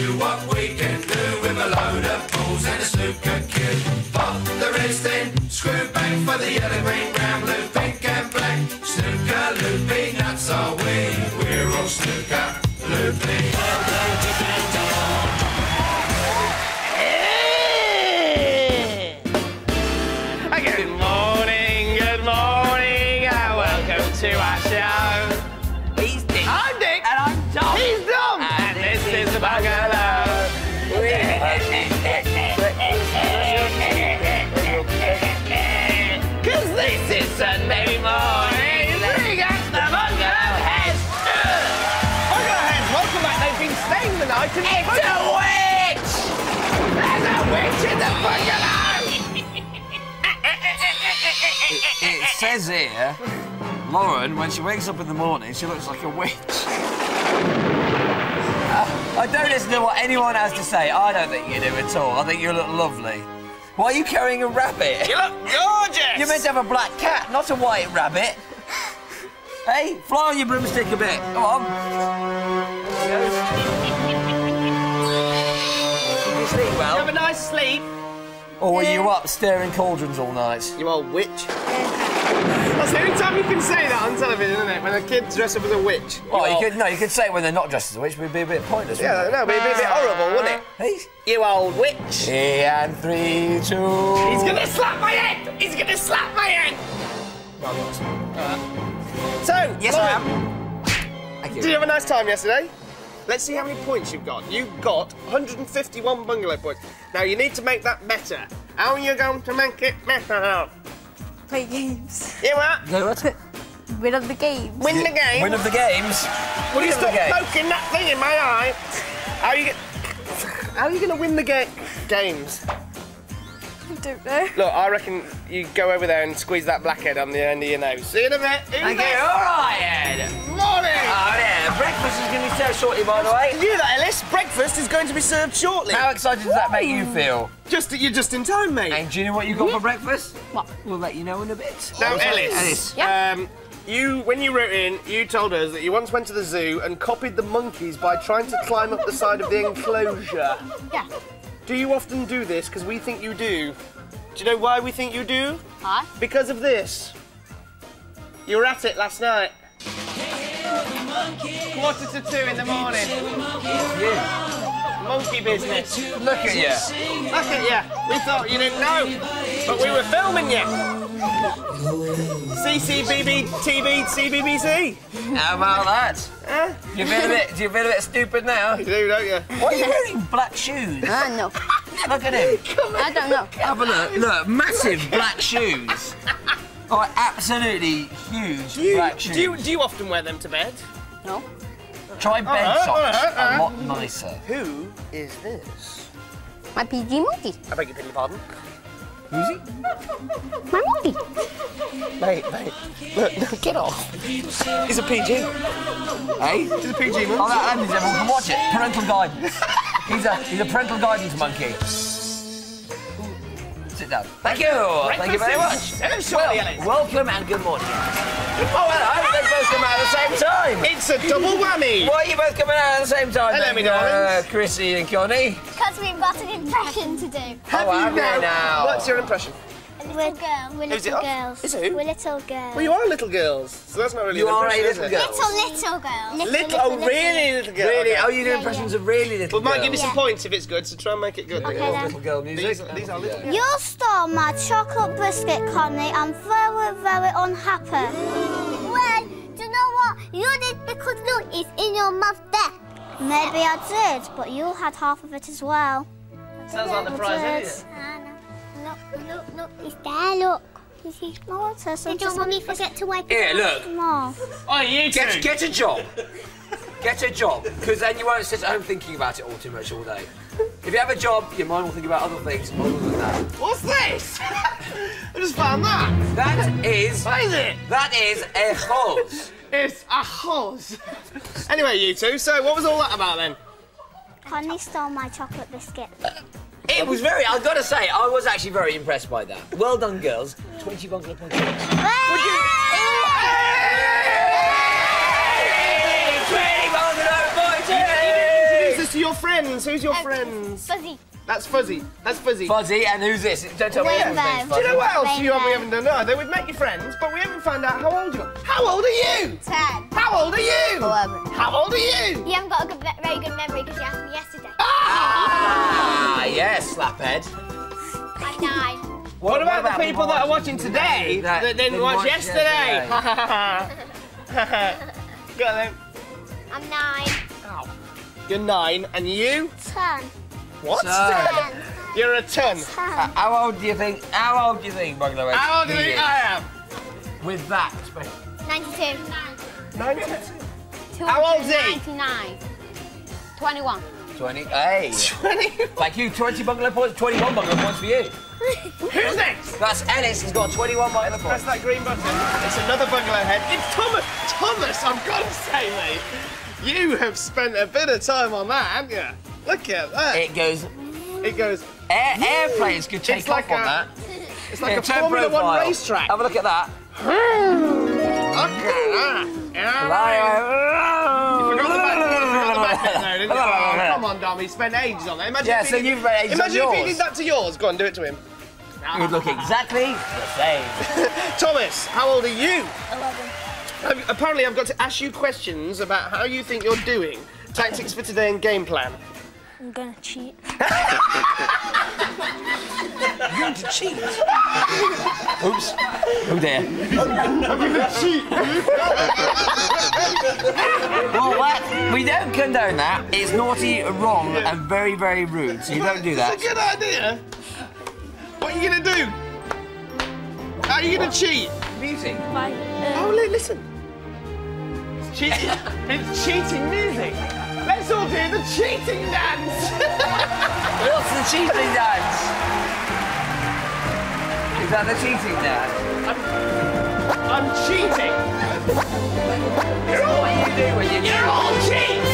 you what we can do with a load of balls and a snooker cue. Pop the wrist in, screw bang for the yellow, green, brown, blue, pink and black. Snooker loopy nuts are we, we're all snooker loopy. Good morning, welcome to our show. He's Dick. I'm Dick. And I'm Tom. He's Tom. And this is the Bungalow. Cause this is Sunday morning. Bring us the Bungalow heads. Bungalow heads, welcome back. They've been staying the night in the Bungalow. It's a witch! There's a witch in the Bungalow. It says here, Lauren, when she wakes up in the morning, she looks like a witch. I don't listen to what anyone has to say. I don't think you do at all. I think you look lovely. Why are you carrying a rabbit? You look gorgeous. You're meant to have a black cat, not a white rabbit. Hey, fly on your broomstick a bit. Come on. Did you sleep well? Have a nice sleep. Or were you up staring cauldrons all night? You old witch. That's the only time you can say that on television, isn't it? When a kid dressed up as a witch. Oh, you could say it when they're not dressed as a witch, but it'd be a bit pointless, Yeah, wouldn't it? no, it'd be a bit horrible, wouldn't it? Hey. You old witch. 3 and 3, 2. He's gonna slap my head! He's gonna slap my head! So, Yes, Lauren, I am. Thank you. did you have a nice time yesterday? Let's see how many points you've got. You got 151 bungalow points. Now, you need to make that better. How are you going to make it better? Play games. You what? No, what? Win of the games. Win the game. Win of the games. Will you Win of the stop game. poking that thing in my eye? How are you going to win the games? I don't know. Look, I reckon you go over there and squeeze that blackhead on the end of your nose. See you in a bit. Thank you. All right, Ed. Morning! Oh, yeah. Breakfast is going to be served shortly, by the way. You hear that, Ellis? Breakfast is going to be served shortly. How excited does that make you feel? You're just in time, mate. And do you know what you got for breakfast? What? We'll let you know in a bit. Now, Ellis. Yeah. When you wrote in, you told us that you once went to the zoo and copied the monkeys by trying to climb up the side of the enclosure. Yeah. Do you often do this? Because we think you do. Do you know why we think you do? Hi. Because of this. You were at it last night. 1:45 in the morning. Monkey business. Look at you. Look at you. We thought you didn't know, but we were filming you. CCBB TV CBBC. How about that? Huh? Do you feel a bit stupid now? You do, don't you? Why are you wearing black shoes? No. Look at him. I don't know. Have a look. Look, massive black shoes. Oh, absolutely huge black shoes. Do you often wear them to bed? No. Try bed socks. A lot nicer. Who is this? My PG monkey. I beg your pardon? Who's he? My monkey. Mate, look, no, get off. He's a PG. Hey? He's a PG monkey. Oh, that means everyone can watch it. Parental guidance. He's a parental guidance monkey. Sit down. Thank you. Thank you very much. Well, welcome and good morning. Oh, hello. They both come out at the same time. It's a double whammy. Why are you both coming out at the same time? Hello, me darlings. Chrissy and Connie. Because we've got an impression to do. Have have you you now? What's your impression? We're girls. We're Who's it little of? girls. Is who? We're little girls. Well, you are little girls, so that's not really You an are a impression, little is it? girl. Little girls. Little, really little girl. Really? Okay. Oh, you do Yeah, impressions of really little Well, might give me girls. some points if it's good, so try and make it good. Okay, then. Little girl music. These are little girls. You stole my chocolate biscuit, Connie. I'm very, very unhappy. Well, do you know what? You did because look, it's in your mouth there. Maybe I did, but you had half of it as well. Sounds like the prize, Look, it's there, look. You see, no, did your mummy forget to wipe it Here, look. off? Oh, you two. Get a job. Get a job, because then you won't sit at home thinking about it all too much all day. If you have a job, your mind will think about other things other than that. What's this? I just found that. That is... What is it? That is a hose. It's a hose. Anyway, you two, so what was all that about then? Connie stole my chocolate biscuit. It was very... I've got to say, I was actually very impressed by that. Well done, girls. 20 bungalow points. Would you... to your friends. Who's your friends? Fuzzy. That's Fuzzy. That's Fuzzy. Fuzzy, and who's this? Don't tell me Rainbow. everyone's name's Do you know Fuzzy. what else we Rainbow. haven't done either? We've met your friends, but we haven't found out how old you are. How old are you? 10. How old are you? 11. How old are you? You haven't got a very good memory because you asked me yesterday. Ah, yes, slaphead. I'm 9. What about the people that are watching today that didn't watch yesterday? Go on then. I'm 9. Ow. You're 9, and you? 10. What? 10. You're a ton. 10. How old do you think? How old do you think, Bungalow? How old do you think I am? With that. 92. 92. How old's he? 99. 21. 20. Hey. 20. Like you, 20 Bungalow points, 21 Bungalow points for you. Who's next? That's Ennis. He's got 21 Bungalow Press points. that green button. It's another Bungalow head. It's Thomas. Thomas, I've got to say, mate, you have spent a bit of time on that, haven't you? Look at that. It goes. It goes. Airplanes could take It's like off on a- that. It's like a turn Formula profile. 1 racetrack. Have a look at that. Look at that. Yeah. You forgot the back bit though, didn't you? Oh, come on, Dom. He spent ages on that. Imagine Yeah, if so he did- you've spent ages on Imagine if he yours. did that to yours. Go on, do it to him. You would look exactly the same. Thomas, how old are you? 11. Apparently, I've got to ask you questions about how you think you're doing. Tactics for today and game plan. I'm gonna cheat. You're going to cheat. Oops. Oh dear. Well, what? We don't condone that. It's naughty, wrong, and very, very rude. So you don't do that. It's a good idea. What are you going to do? How are you going to cheat? Music. Oh, listen. It's cheating. It's cheating music. Let's all do the cheating dance. What's the cheating dance? Is that the cheating dance? I'm cheating. What you do when You're all cheats.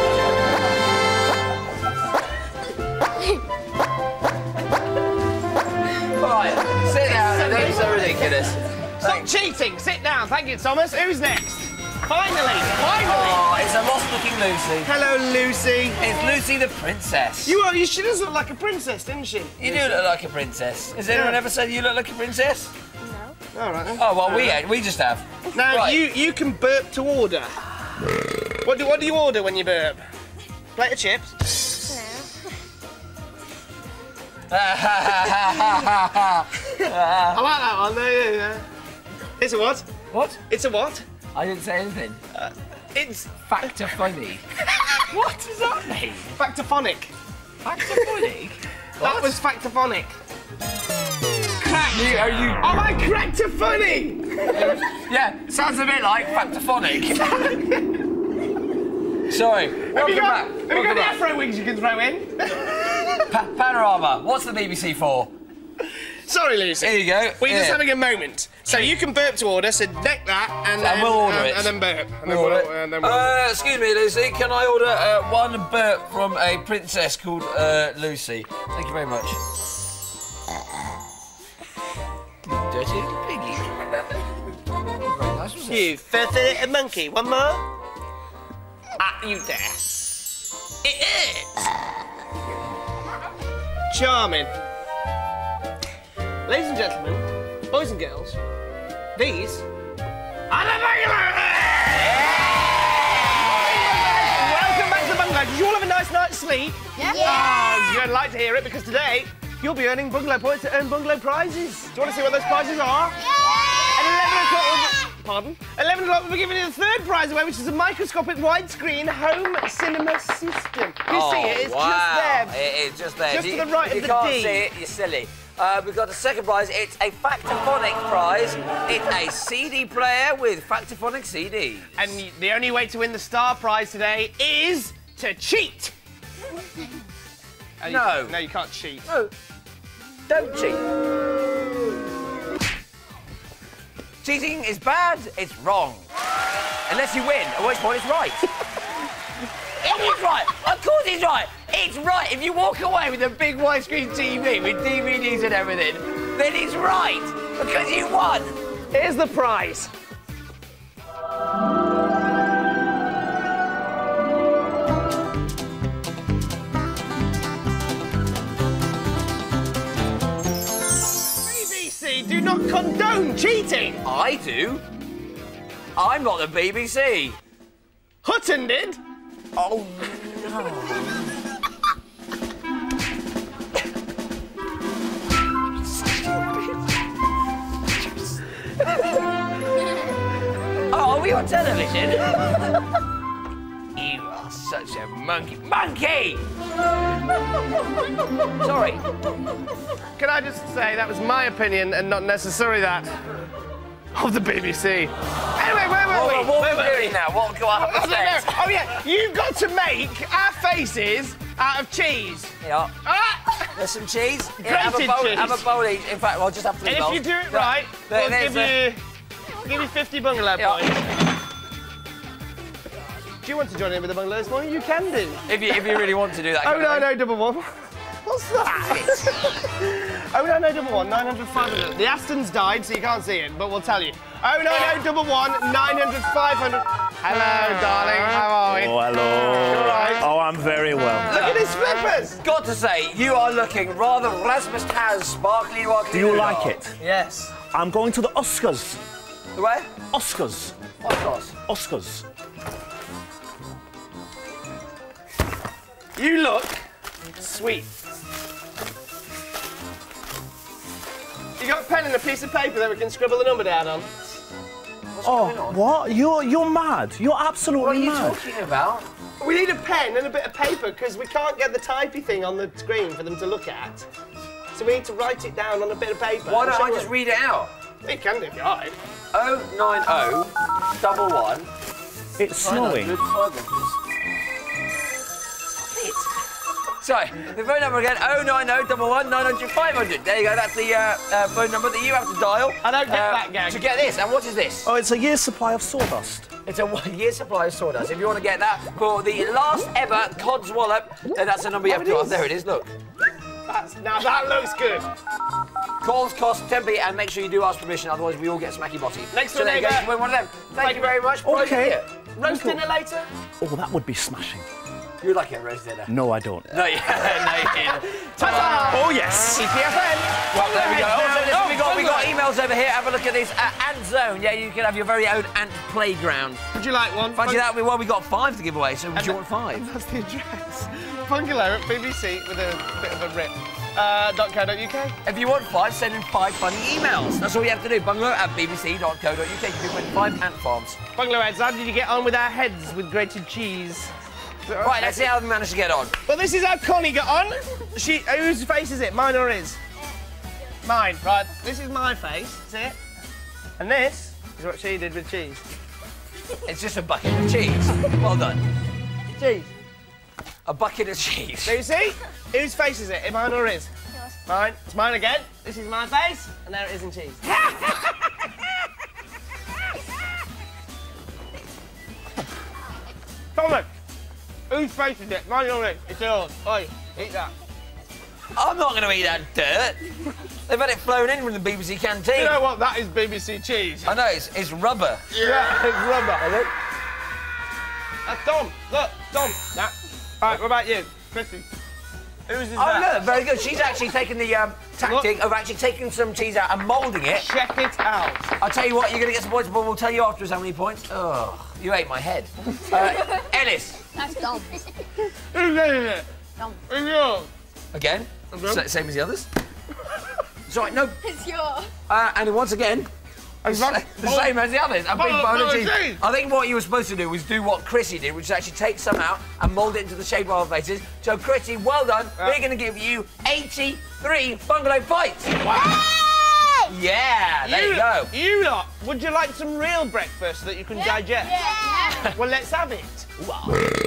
Alright, sit down and don't be so ridiculous. Stop cheating. Sit down. Thank you, Thomas. Who's next? Finally. Oh, it's a lost-looking Lucy. Hello, Lucy. It's Lucy the princess. She does look like a princess, didn't she? You do look like a princess. Has anyone ever said you look like a princess? No. All right. Then. Oh, well, we just have. Now Right. you can burp to order. What do you order when you burp? Plate of chips. I like that one. Yeah. It's a what? What? It's a what? I didn't say anything. It's Factor funny. What does that mean? factophonic. Factor funny? That was factophonic. Are you? Oh, I cracked a funny. Yeah, sounds a bit like factophonic. Sorry. Welcome back. Have you got the Afro wings you can throw in? Panorama. What's the BBC for? Sorry, Lucy. Here you go. We're just Here. having a moment. So you can burp to order, so deck that and then we'll order it. And then burp. And We'll order it. and then we'll Excuse me, Lucy. Can I order one burp from a princess called Lucy? Thank you very much. You dirty little piggy. Very nice, wasn't it? You filthy little monkey. One more. You dare. It is. Charming. Ladies and gentlemen, boys and girls, these are the Bungalow Heads! Welcome back to the Bungalow. Did you all have a nice night's sleep? Yeah. Oh, you'd like to hear it because today you'll be earning Bungalow points to earn Bungalow prizes. Do you want to see what those prizes are? At 11 o'clock, pardon? 11 o'clock, we'll be giving you the third prize away, which is a microscopic widescreen home cinema system. You see it? It's wow. just there. It's just there. Just If to the right if of the you can't D. see it, you're silly. We've got the second prize. It's a Factophonic prize. It's a CD player with Factophonic CDs. And the only way to win the star prize today is to cheat. No. No, you can't cheat. No, don't cheat. Cheating is bad. It's wrong. Unless you win, at which point it's right. It is right. Of course it's right. It's right. If you walk away with a big widescreen TV with DVDs and everything, then it's right because you won. Here's the prize. not condone cheating? I do. I'm not the BBC. Hutton did. Oh, no. Oh, are we on television? You are such a monkey. Monkey! Sorry. Can I just say that was my opinion and not necessarily that of the BBC. Anyway, where were we? What are we doing now? What go on? Oh, yeah, you've got to make our faces out of cheese. Yeah. Ah! There's some cheese. Grated Have a bowl each. In fact, I'll just have 3 And bowls. if you do it right, we'll give you 50 bungalow points. Do you want to join in with the bungalow this morning? You can do. If you really want to do that. 09011. What's that? 09011 900 500. The Aston's died, so you can't see it, but we'll tell you. 09011 900 500. Hello, darling. How are we? Oh, hello. You all right? Oh, I'm very well. Look at his flippers. Got to say, you are looking rather Rasmus Taz, sparkly, wackly. Do you like it? Yes. I'm going to the Oscars. The where? Oscars. Of course. Oscars. You look sweet. You got a pen and a piece of paper that we can scribble the number down on? Oh, what? You're mad. You're absolutely What are you mad. talking about? We need a pen and a bit of paper because we can't get the typey thing on the screen for them to look at. So we need to write it down on a bit of paper. Why and don't show I just them. read it out? You can do if you like. 09011. It's snowing. Sorry, the phone number again, 09011 900 500. There you go, that's the phone number that you have to dial. I don't get that gag. To get this, and what is this? Oh, it's a year's supply of sawdust. It's a 1 year supply of sawdust. If you want to get that for the last ever Cod's Wallop, then that's the number you have to dial. There it is, look. Now that looks good. Calls cost 10p, and make sure you do ask permission, otherwise we all get smacky botty. Next so door there you go, neighbour. you win one of them. Thank you very much. Okay. Roast dinner later? Oh, that would be smashing. You like a roast dinner? No, I don't. No, yeah, no, you didn't. Ta-ta! Oh, yes. EPFN. Well, there we go. Now, Also, listen, we got bungalow. emails over here. Have a look at this. Ant Zone. Yeah, you can have your very own ant playground. Would you like one? Fancy that? Well, we got 5 to give away, so would you want 5? That's the address. Bungalow at BBC with a bit of a rip. .co.uk. If you want 5, send in 5 funny emails. That's all you have to do. Bungalow at bbc.co.uk. You can win 5 ant farms. Bungalow heads, how did you get on with our heads with grated cheese? Right, let's see how we managed to get on. Well, this is how Connie got on. Whose face is it? Mine or his? Mine. Right, this is my face. See it? And this is what she did with cheese. It's just a bucket of cheese. Well done. Cheese. A bucket of cheese. So you see? Whose face is it? Mine or his? Yours. Mine. It's mine again. This is my face, and there it is in cheese. Thomas, whose face is it? Mine or his? It's yours. Oi, eat that. I'm not going to eat that dirt. They've had it flown in from the BBC canteen. You know what? That is BBC cheese. I know, it's rubber. Yeah, it's rubber. That's Dom. Look, Dom. That. All right, what about you? Chrissy. Whose is Oh, that? no, very good. She's actually taken the tactic of actually taking some cheese out and moulding it. Check it out. I'll tell you what, you're going to get some points, but we'll tell you afterwards how many points. Oh, you ate my head. Ellis. That's Dom. Who's it? Dom. It's yours. Again, Okay. same as the others. Sorry, no. It's yours. And once again, the same as the others. A big bowl of cheese. I think what you were supposed to do was do what Chrissy did, which is actually take some out and mould it into the shape of our faces. So, Chrissy, well done. We're going to give you 83 bungalow points. Wow. Yeah, there you go. You lot, would you like some real breakfast that you can digest? Yeah. Well, let's have it. Wow.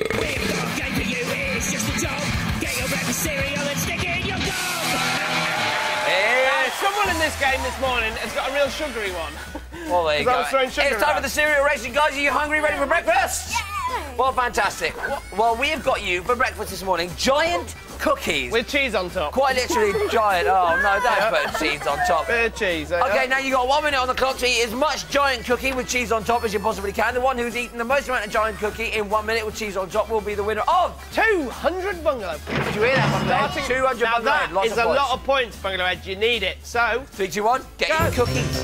Someone in this game this morning has got a real sugary one. Well, there you Because I go. was throwing sugar It's time for around. the cereal racing, guys. Are you hungry, ready for breakfast? Well, fantastic. Well, we have got you for breakfast this morning giant cookies. With cheese on top. Quite literally giant. Oh, no, don't put cheese on top. Bit of cheese. OK, now you've got 1 minute on the clock to eat as much giant cookie with cheese on top as you possibly can. The one who's eaten the most amount of giant cookie in 1 minute with cheese on top will be the winner of 200 bungalow points. Did you hear that, Bungalow? 200 now Bungalow. that is a lot of points, Bungalow Head. You need it. So 3, 2, 1. Get your cookies.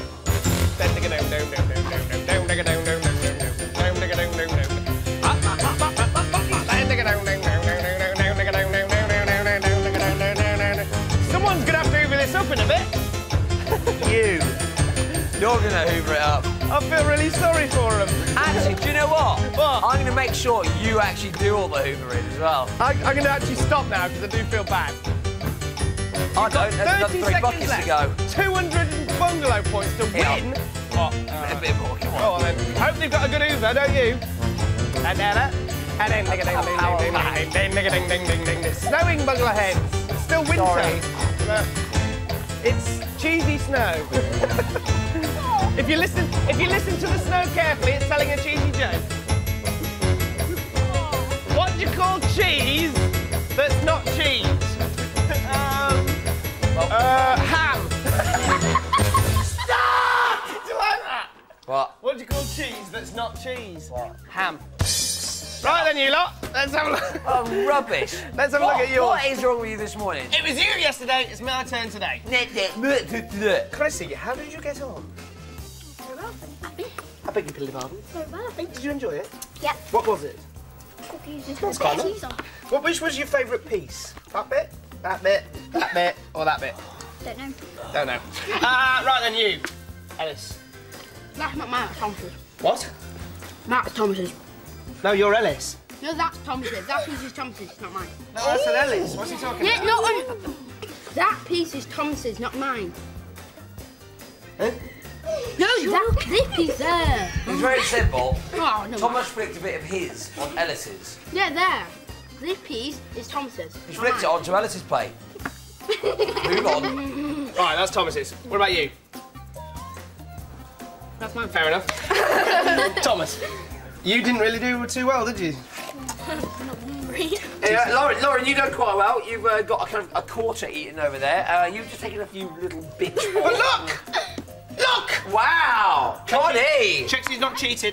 Someone's gonna have to hoover this up in a bit. You're gonna hoover it up. I feel really sorry for him. Actually, do you know what? What? I'm gonna make sure you actually do all the hoovering as well. I'm gonna actually stop now because I do feel bad. I don't. There's another 30 3 seconds buckets left. to go. 200 bungalow points to Yeah. win. What? A bit more. Come on. Go on then. Hope they've got a good hoover, don't you? And then, it's snowing, Bungalow Heads. It's still winter. Sorry. But it's cheesy snow. If you listen to the snow carefully, it's telling a cheesy joke. What do you call cheese that's not cheese? Ham. Stop! Do you like that? What? What do you call cheese that's not cheese? What? Ham. Right then, you lot. Let's have a look. Oh, rubbish. Let's have a look at yours. What is wrong with you this morning? It was you yesterday. It's my turn today. Can I see you? How did you get on? I beg your pardon. Did you enjoy it? Yep. What was it? Cookies with That's fun. cheese on. Which was your favourite piece? That bit? That bit? That bit? Or that bit? Don't know. Don't know. Right then, you. Ellis. That's not mine, that's Thomas's. What? That's Thomas's. No, you're Ellis. No, that's Thomas's. That piece is Thomas's, not mine. No, I said Ellis. What's he talking Yeah, about? no, that piece is Thomas's, not mine. Huh? No, this piece there. It's very simple. Oh, no. Thomas flicked a bit of his on Ellis's. Yeah, there. This piece is Thomas's. He flicked it onto Ellis's plate. Move on. Right, that's Thomas's. What about you? That's mine. Fair enough. Thomas, you didn't really do too well, did you? Lauren, you've done quite well. You've got a kind of a quarter eaten over there. You've just taken a few little bits. But look! Look! Wow! Connie! Checks he's not cheated.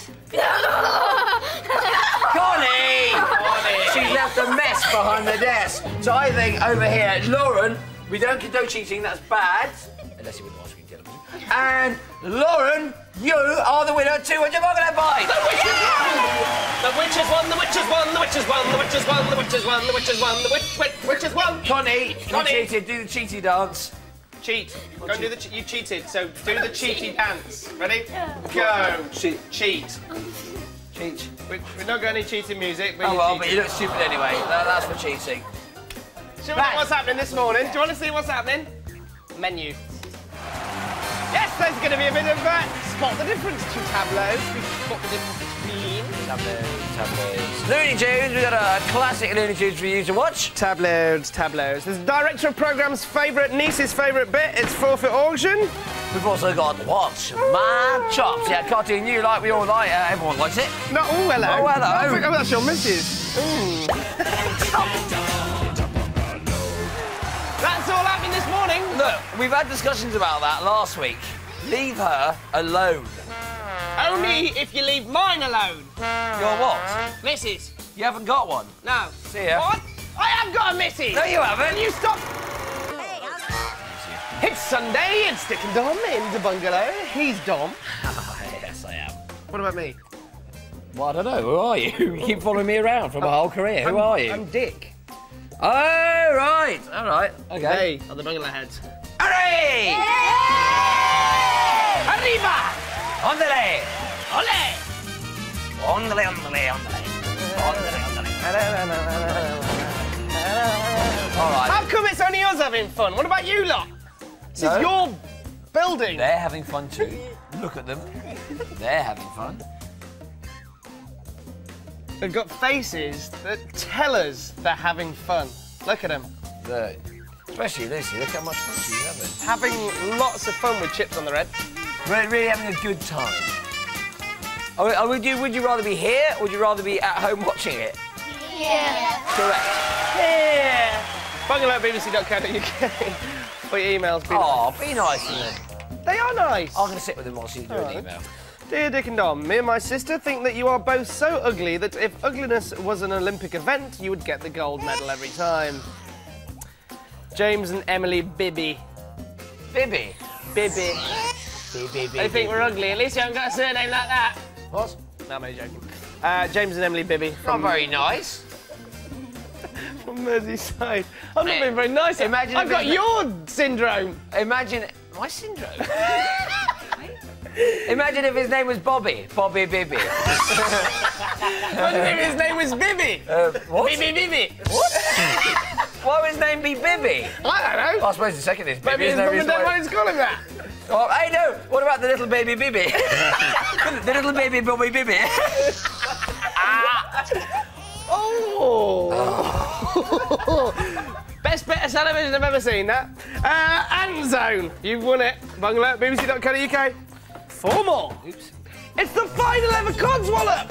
Connie! She's left a mess behind the desk. So I think over here, Lauren, we don't condone cheating, that's bad. Unless you wouldn't watch screen television. And Lauren, you are the winner, 200 Bungalow points! The witch has won, the witch has won, the witch has won, the witch has won, the witch has won, the witch has won, the witch has won! Connie, you Connie. cheated, do the cheaty dance. Cheat. Go and do the you cheated, so do the cheaty dance. Ready? Go. Cheat. Cheat. Cheat. We're not going any cheating music, but Oh you well, cheated. but you look stupid anyway. That's for cheating. Shall we know what's happening this morning? Do you want to see what's happening? Menu. Yes, there's going to be a bit of spot the difference. 2 tableaus. We spot the difference between. Tabloids. Looney Tunes, we've got a classic Looney Tunes for you to watch. Tableaus. There's the director of programme's favourite, niece's favourite bit. It's forfeit auction. We've also got Watch My Chops. Yeah, cartoon you like, we all like. Everyone likes it. No, oh, hello. Oh, hello. Oh, that's your missus. Ooh. That's all happening this morning. Look, we've had discussions about that last week. Leave her alone. Only if you leave mine alone. Your what? Missus. You haven't got one. No. See ya. What? I have got a missus. No, you haven't. Can you stop? It's Sunday, it's Dick and Dom in the bungalow. He's Dom. Yes, I am. What about me? Well, I don't know. Who are you? You keep following me around for my whole career. Who are you? I'm Dick. Oh, right. All right. Okay. They are the bungalow heads. Hooray! Arriba! Ondele! Ole! Ondele, ondele, ondele. Ondele, ondele. All right. How come it's only us having fun? What about you lot? This is your building. They're having fun too. Look at them. They're having fun. They've got faces that tell us they're having fun. Look at them. Look. Especially Lucy, look how much fun she's having. Having lots of fun with chips on their head. Really having a good time. Would you rather be here or would you rather be at home watching it? Yeah. Correct. Yeah. Bungalow@bbc.co.uk. For your emails. Be nice to them. They are nice. I'm going to sit with them whilst you do an email. Dear Dick and Dom, me and my sister think that you are both so ugly that if ugliness was an Olympic event, you would get the gold medal every time. James and Emily Bibby. Bibby? Bibby. They think we're ugly. At least you haven't got a surname like that. What? No, I'm only joking. James and Emily Bibby. Not very nice. From Merseyside. I'm not being very nice. Imagine I've got your syndrome. Imagine... My syndrome? Imagine if his name was Bobby. Bobby Bibby. Imagine if his name was Bibby. What? Bibby Bibby. What? Why would his name be Bibby? I don't know. I suppose the second is Bibby. Maybe his mum and dad wanted to call him that. Oh, hey, no. What about the little baby Bibby? The little baby Bobby Bibby. Oh. Best bit of television I've ever seen, that. Ant Zone. You've won it. Bungalow@bbc.co.uk. 4 more. Oops. It's the final ever Codswallop.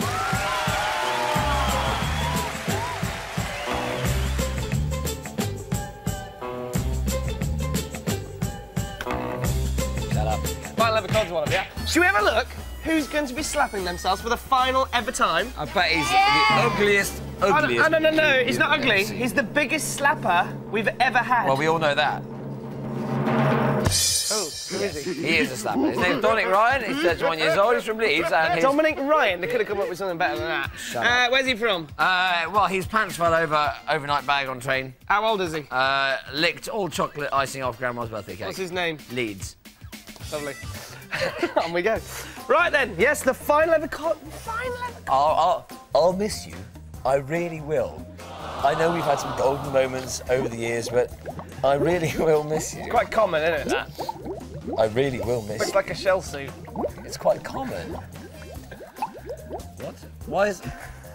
Shut up. Final ever Codswallop, yeah? Should we have a look? Who's going to be slapping themselves for the final ever time? I bet he's the ugliest. No, he's not ugly. He's the biggest slapper we've ever had. Well, we all know that. Oh, who is he? He is a slapper. His name's Dominic Ryan. He's 31 years old. He's from Leeds. And his... Dominic Ryan. They could have come up with something better than that. Shut up. Where's he from? Well, his pants fell over overnight bag on train. How old is he? Licked all chocolate icing off Grandma's birthday cake. What's his name? Leeds. Lovely. On we go. Right then. Yes, the final ever I'll miss you. I really will. I know we've had some golden moments over the years, but I really will miss you. Quite common, isn't it, that? I really will miss Looks you. like a shell suit. It's quite common. What? Why is...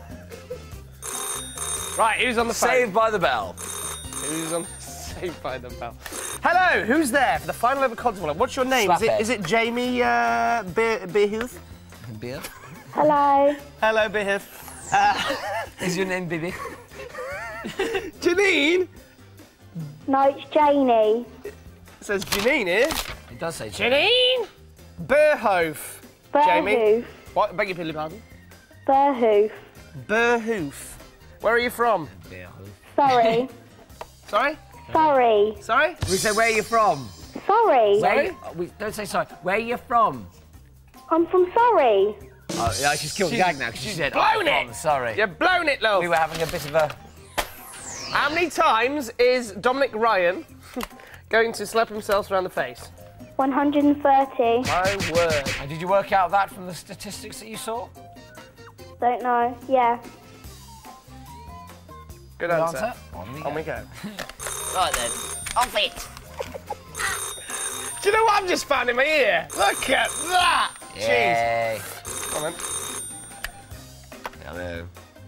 Right, who's on the phone? Saved by the Bell. Who's on... Saved by the Bell. Hello, who's there for the final ever Codswallop? What's your name? Is it Jamie Behuth? Beer? Hello. Hello, Behuth. Is your name Bibi? Janine? No, it's Janie. It says Janine here. It does say Janine Berhoof. Jamie? What? Beg your pardon? Berhoof. Berhoof. Where are you from? Sorry. Sorry? Sorry. Sorry? We say, where are you from? Sorry. Sorry? We don't say sorry. Where are you from? I'm from Sorry. Oh, yeah, she's killed the gag now because she said, blown it. Sorry. You've blown it, love. We were having a bit of a... How many times is Dominic Ryan going to slap himself around the face? 130. My word. And did you work out that from the statistics that you saw? Don't know. Yeah. Good answer. On we go. Right then. Off it. Do you know what I've just found in my ear? Look at that. Yay. Jeez. Come on. Hello.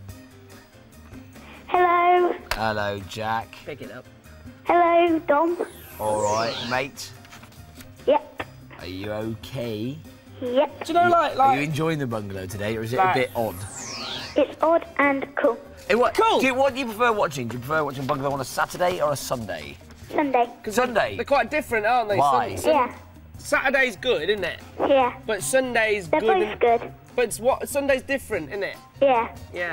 Hello. Hello, Jack. Pick it up. Hello, Dom. All right, mate. Yep. Are you okay? Yep. Do you know, Are you enjoying the bungalow today, or is it a bit odd? It's odd and cool. Cool. What do you prefer watching? Do you prefer watching Bungalow on a Saturday or a Sunday? Sunday. Sunday. They're quite different, aren't they? Why? Yeah. Saturday's good, isn't it? Yeah. But Sunday's They're good. both good. But it's what? Sunday's different, isn't it? Yeah. Yeah.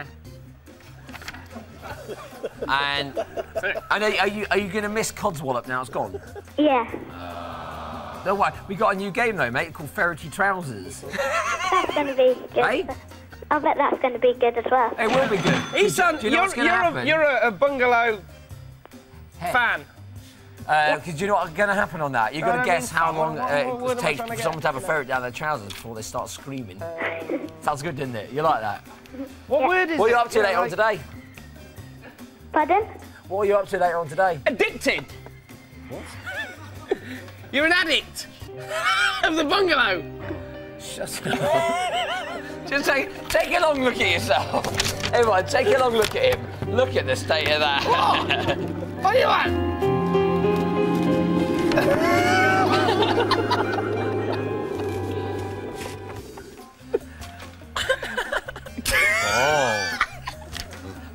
And are you going to miss Codswallop now it's gone? Yeah. Don't worry, we got a new game though, mate, called Ferrety Trousers. That's going to be good. Hey? I bet that's going to be good as well. It will be good. Ethan, Do you know what's going to happen? you're a Bungalow fan. Because do you know what's going to happen on that? You've got to guess how long what it am I takes trying to for get? someone to have a ferret down their trousers before they start screaming. Sounds good, didn't it? You like that? What word is What are it? you up to later on today? Pardon? What are you up to later on today? Addicted. What? You're an addict of the Bungalow. Shut up. Just take a long look at yourself. Everyone, take a long look at him. Look at the state of that. What are you at?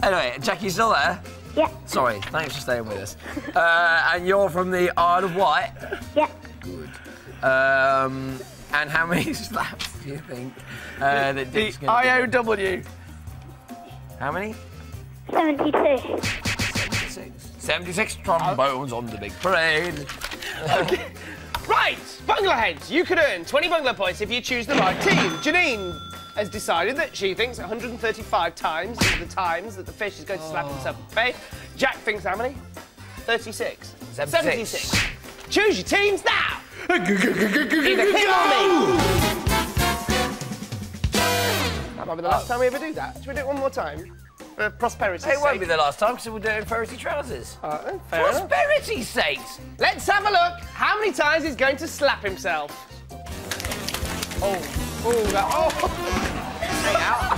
Anyway, Jack, you still there? Yeah. Sorry, thanks for staying with us. And you're from the Isle of Wight? Yeah. Good. And how many slaps do you think that Dick's The going to IOW. How many? 72. 76. 76 trombones on the big parade. Okay. Right, Bungalow Heads, you could earn 20 Bungalow points if you choose the right team. Janine has decided that she thinks 135 times is the times that the fish is going to slap himself in the face. Jack thinks how many? 36. 76. Choose your teams now. Either him or me. That might be the last time we ever do that. Should we do it one more time? For prosperity's sake. It won't be the last time because we're doing Ferrity Trousers. Fair enough. Prosperity's sakes! Let's have a look. How many times he's going to slap himself? Oh, that. Oh! Hang out.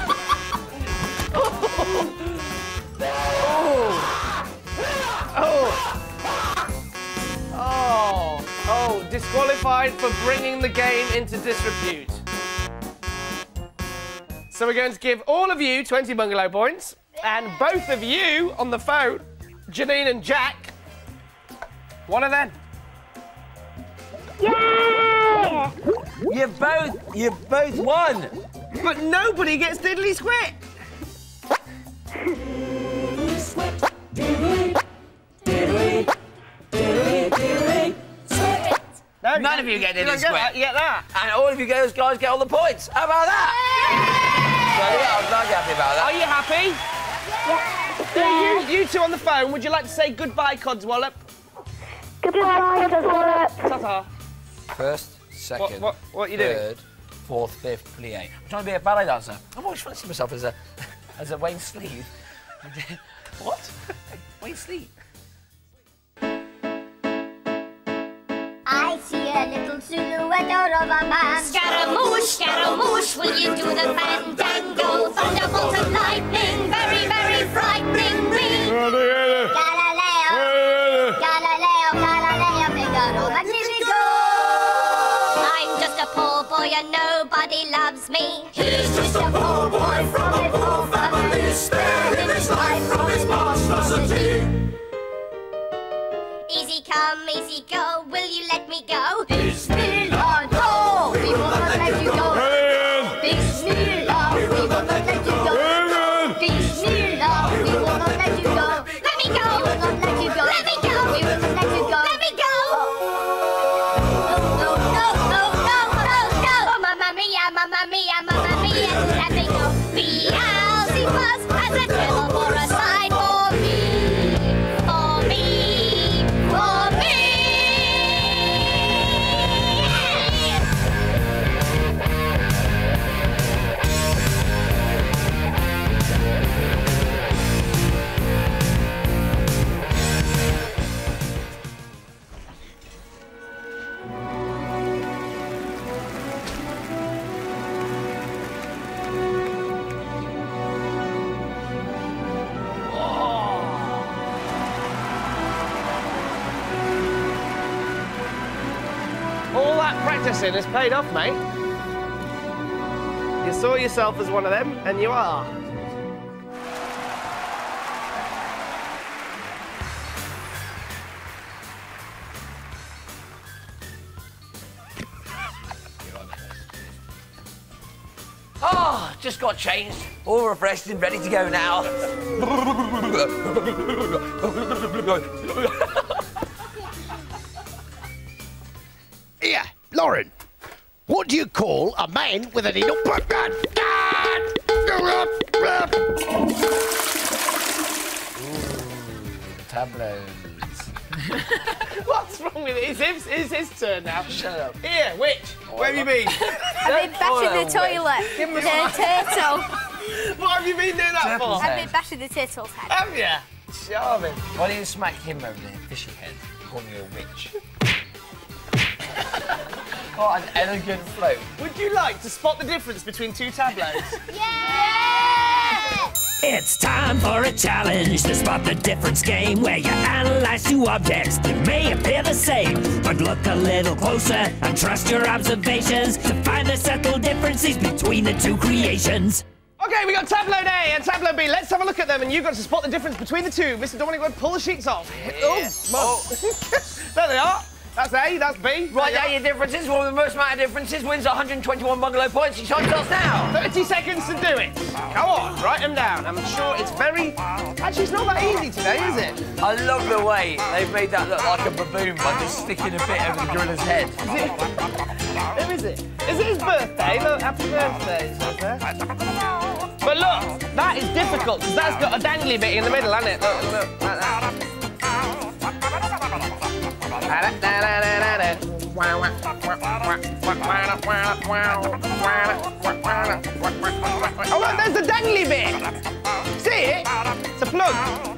Oh, disqualified for bringing the game into disrepute. So we're going to give all of you 20 Bungalow points, and both of you on the phone, Janine and Jack, one of them. Yeah! You both won. But nobody gets diddly squit. No, None of you get diddly don't squit. You get that. And all of you guys get all the points. How about that? So, yeah, I'm glad you're happy about that. Are you happy? Yeah. You two on the phone, would you like to say goodbye, Codswallop? Goodbye, Codswallop. Ta-ta. First, second, What are you doing? third, fourth, fifth, plie. I'm trying to be a ballet dancer. I've always fancied myself as a Wayne Sleeve. What? Wayne Sleeve. I see a little silhouette of a man. Scaramouche, Scaramouche, will you do the fandango? Thunderbolt and lightning, very, very frightening me. Galileo, Galileo, Galileo, Figaro, Magnifico. I'm just a poor boy and nobody loves me. He's just a poor boy from a poor family, sparing his life from his monstrosity. Easy come, easy go, will you let me go? Bismillah, no, we will not let you go. Bismillah, we will not let you go. Bismillah, we will not let you go. Let me go! We will not let you go. Let me go! We will not let you go. Let me go! No, no, no, no, no, no. Oh, mamma mia, mamma mia, mamma mia, let me go. Beelzebub has a devil for a side for me. For me. For me. All that practicing has paid off, mate. You saw yourself as one of them, and you are. Oh, just got changed. All refreshed and ready to go now. Here, Lauren. What do you call a man with an enough... Tableaux. What's wrong with it? It's his turn now. Shut up. Here, which? Where have you been? I've been bashing the toilet. Give me a turtle. What have you been doing that for? Turtle's I've been bashing the turtle's head. Have you? Charming. Why don't you smack him over the fishy head, calling you a witch? What an elegant float. Would you like to spot the difference between two tableaus? Yeah! It's time for a challenge, the spot the difference game, where you analyze two objects that may appear the same, but look a little closer and trust your observations to find the subtle differences between the two creations. OK, OK, we got tableau A and tableau B. Let's have a look at them, and you've got to spot the difference between the two. Mr. Dominic, we'll pull the sheets off. Yeah. There they are. That's A, that's B. Right, there are your differences. One of the most amount of differences wins 121 bungalow points. You time starts now. 30 seconds to do it. Go on, write them down. I'm sure it's very... Actually, it's not that easy today, is it? I love the way they've made that look like a baboon by just sticking a bit over the gorilla's head. Who is it? Is it his birthday? Look, happy birthday, it says there. But look, that is difficult, because that's got a dangly bit in the middle, hasn't it? Look, like that. Oh, look, there's the dangly bit. See it? It's a plug.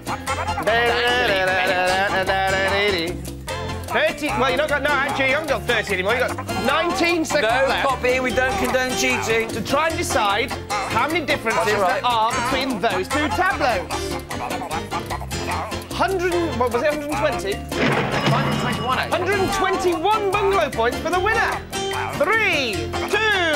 30. Well, you've not got. No, actually, you haven't got 30 anymore. You've got 19 seconds left. No, Poppy, we don't condone cheating. To try and decide how many differences there are between those two tableaus. 100. What was it? 120. 121 bungalow points for the winner. 3, 2, 1.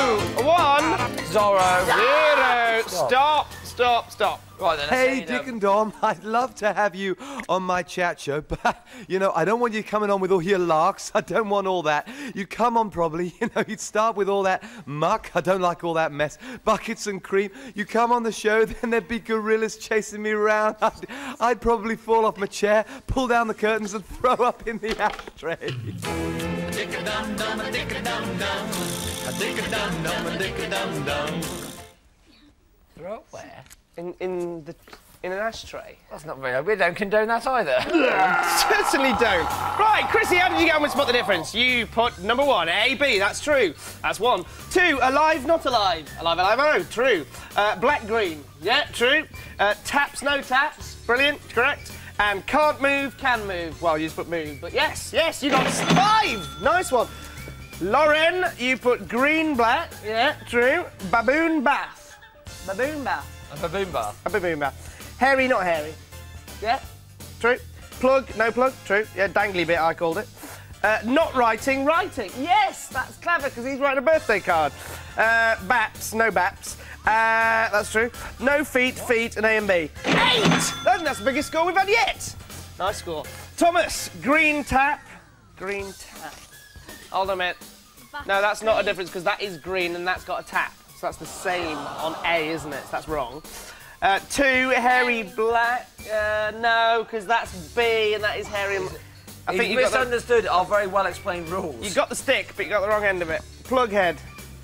Zorro. 0. Stop. Right then. Hey, Dick and Dom, I'd love to have you on my chat show, but, you know, I don't want you coming on with all your larks. I don't want all that. You'd come on probably, you know, you'd start with all that muck. I don't like all that mess. Buckets and cream. You come on the show, then there'd be gorillas chasing me around. I'd probably fall off my chair, pull down the curtains and throw up in the ashtray. Dick-a-dum-dum, a dick-a-dum-dum, a dick-a-dum-dum, a dick-a-dum-dum. Throw up where? In an ashtray. That's not very... We don't condone that either. Certainly don't. Right, Chrissy, how did you get on with Spot the Difference? You put number 1, A, B, that's true. That's 1. 2, alive, not alive. Alive, oh, true. Black, green, yeah, true. Taps, no taps, brilliant, correct. And can't move, can move. Well, you just put move, but yes, you got 5. Nice one. Lauren, you put green, black, yeah, true. Baboon bath. Baboon bath. A baboon bath. A baboon bath. Hairy, not hairy. Yeah, true. Plug, no plug, true. Yeah, dangly bit, I called it. Not writing, writing. Yes, that's clever, because he's writing a birthday card. Baps, no baps. That's true. No feet, feet, and A and B. 8! That's the biggest score we've had yet. Nice score. Thomas, green tap. Green tap. Hold on a minute. No, that's not a difference, because that is green and that's got a tap. So that's the same on A, isn't it? So that's wrong. 2, hairy black. No, because that's B and that is hairy. I think you misunderstood our very well explained rules. You got the stick, but you got the wrong end of it. Plug head.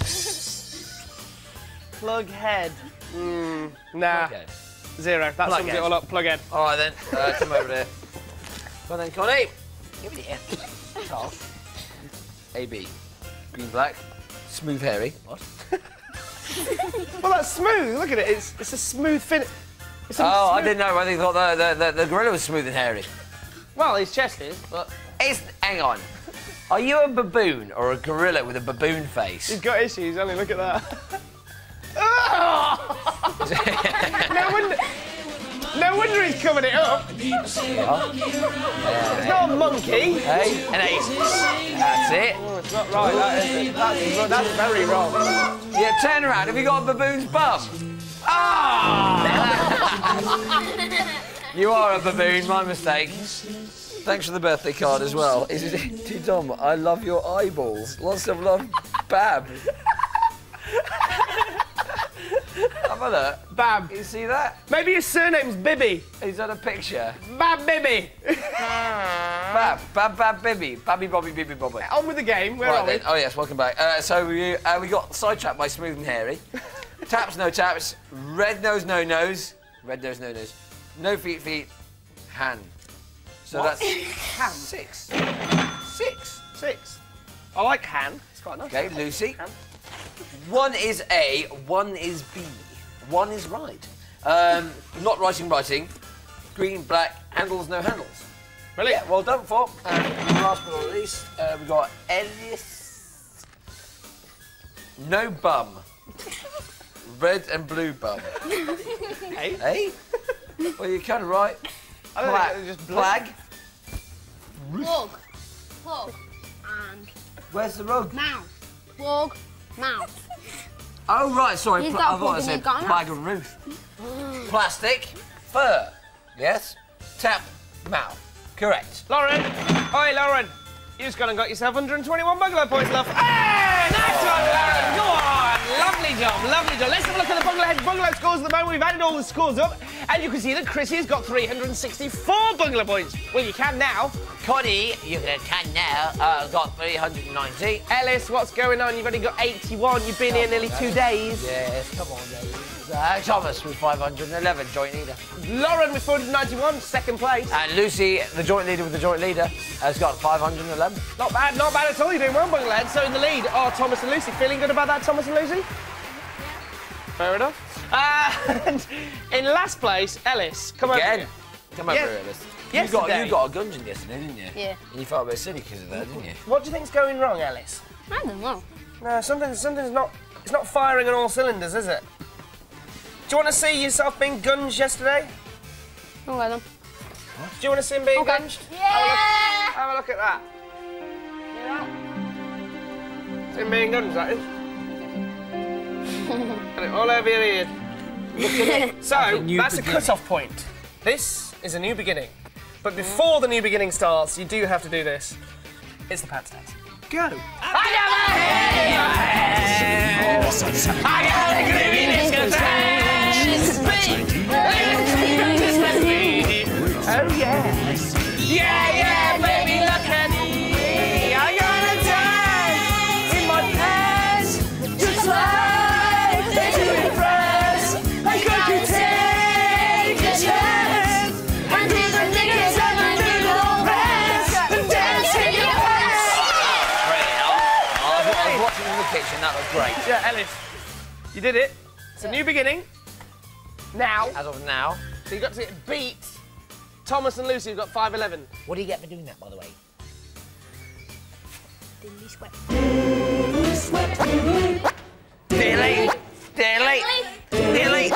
Plug head. Nah. Plug head. 0. That sums it all up. Plug head. All right then. Come over there. Well then, Connie. Give it here. Carl. AB. Green, black. Smooth, hairy. What? Well, that's smooth. Look at it. It's a smooth finish. Oh, I didn't know. I thought the gorilla was smooth and hairy. Well, his chest is, but... Hang on. Are you a baboon or a gorilla with a baboon face? He's got issues, only look at that. No wonder he's covering it up. It's not a monkey. Hey, an 8. That's it. Oh, it's not right, that is it. That's very wrong. Yeah, turn around. Have you got a baboon's bum? Ah! You are a baboon, my mistake. Thanks for the birthday card as well. To Dom, I love your eyeballs. Lots of love, Bab. Have a look. Bab. You see that? Maybe his surname's Bibby. Is that a picture? Bab Bibby. Bab Bibby. Babby Bobby Bibby Bobby. On with the game. Where are we? Oh yes, welcome back. So we got sidetracked by Smooth and Hairy. Taps, no taps. Red nose, no nose. Red nose, no nose. No feet, feet. Hand. So What? that's Hand. 6. 6. I like hand. It's quite nice. Okay, Lucy. Hand. 1 is A, 1 is B. 1 is right. Not writing. Green, black, handles, no handles. Brilliant. Yeah, well done, for. Last but not least, we've got Elias. No bum. Red and blue bum. Hey? Hey? Well, you're kind of right. I don't think it's just Flag. Plug. Plug. And Where's the rug? mouth. Plug. Mouth. Oh, right, sorry. He's I got a thought I pug said and he's got an Tiger Ruth. Plastic, fur. Yes? Tap, mouth. Correct. Lauren. Oi, Lauren. You just gone and got yourself 121 bungalow points, love. Hey, nice one, Lauren. Go on. Lovely job, lovely job. Let's have a look at the bungalow scores at the moment. We've added all the scores up, and you can see that Chrissy has got 364 bungalow points. Well, you can now. Connie, you can now, got 390. Ellis, what's going on? You've only got 81. You've been here nearly 2 days. Yes, come on, ladies. Thomas with 511, joint leader. Lauren with 491, second place. And Lucy, the joint leader with the joint leader, has got 511. Not bad at all. You're doing well, bungalow heads. So in the lead are Thomas and Lucy. Feeling good about that, Thomas and Lucy? Fair enough. And in last place, Ellis. Come over here. Come over here, Ellis. You got a gungeon yesterday, didn't you? Yeah. And you felt a bit silly because of that, didn't you? What do you think's going wrong, Ellis? I don't know. No, something's not. It's not firing on all cylinders, is it? Do you want to see yourself being gunged yesterday? Okay then. Do you want to see him being gunged? Yeah! Have a look at that. See him being gunged, that is. Got it all over your ear. Look at it. So, that's a cut-off point. This is a new beginning. But before the new beginning starts, you do have to do this. It's the pants dance. Go. I got a groovy discotheque. Oh yeah. Yeah, baby, look at me. I got a dance in my pants, just like they do in France. I got to take a chance and do the niggas and the little pants and dance in your pants. I was watching in the kitchen, that was great. Yeah, Ellis, you did it. It's a new beginning. Now. As of now. So you got to beat Thomas and Lucy, who've got 511. What do you get for doing that, by the way? Dilly sweat. Dilly.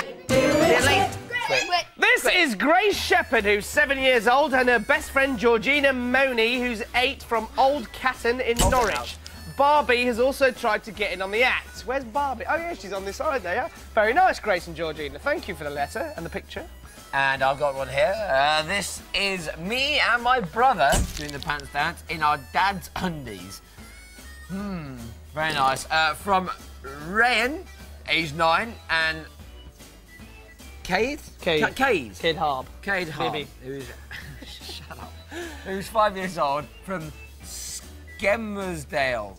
This is Grace Shepherd, who's 7 years old, and her best friend Georgina Money, who's 8, from Old Catton in Norwich. Barbie has also tried to get in on the act. Where's Barbie? Oh, yeah, she's on this side there, yeah? Very nice, Grace and Georgina. Thank you for the letter and the picture. And I've got one here. This is me and my brother doing the pants dance in our dad's undies. Very nice. From Rayan, age 9, and Cade Harb. Cade Harb, who's shut up. Who's 5 years old, from Skelmersdale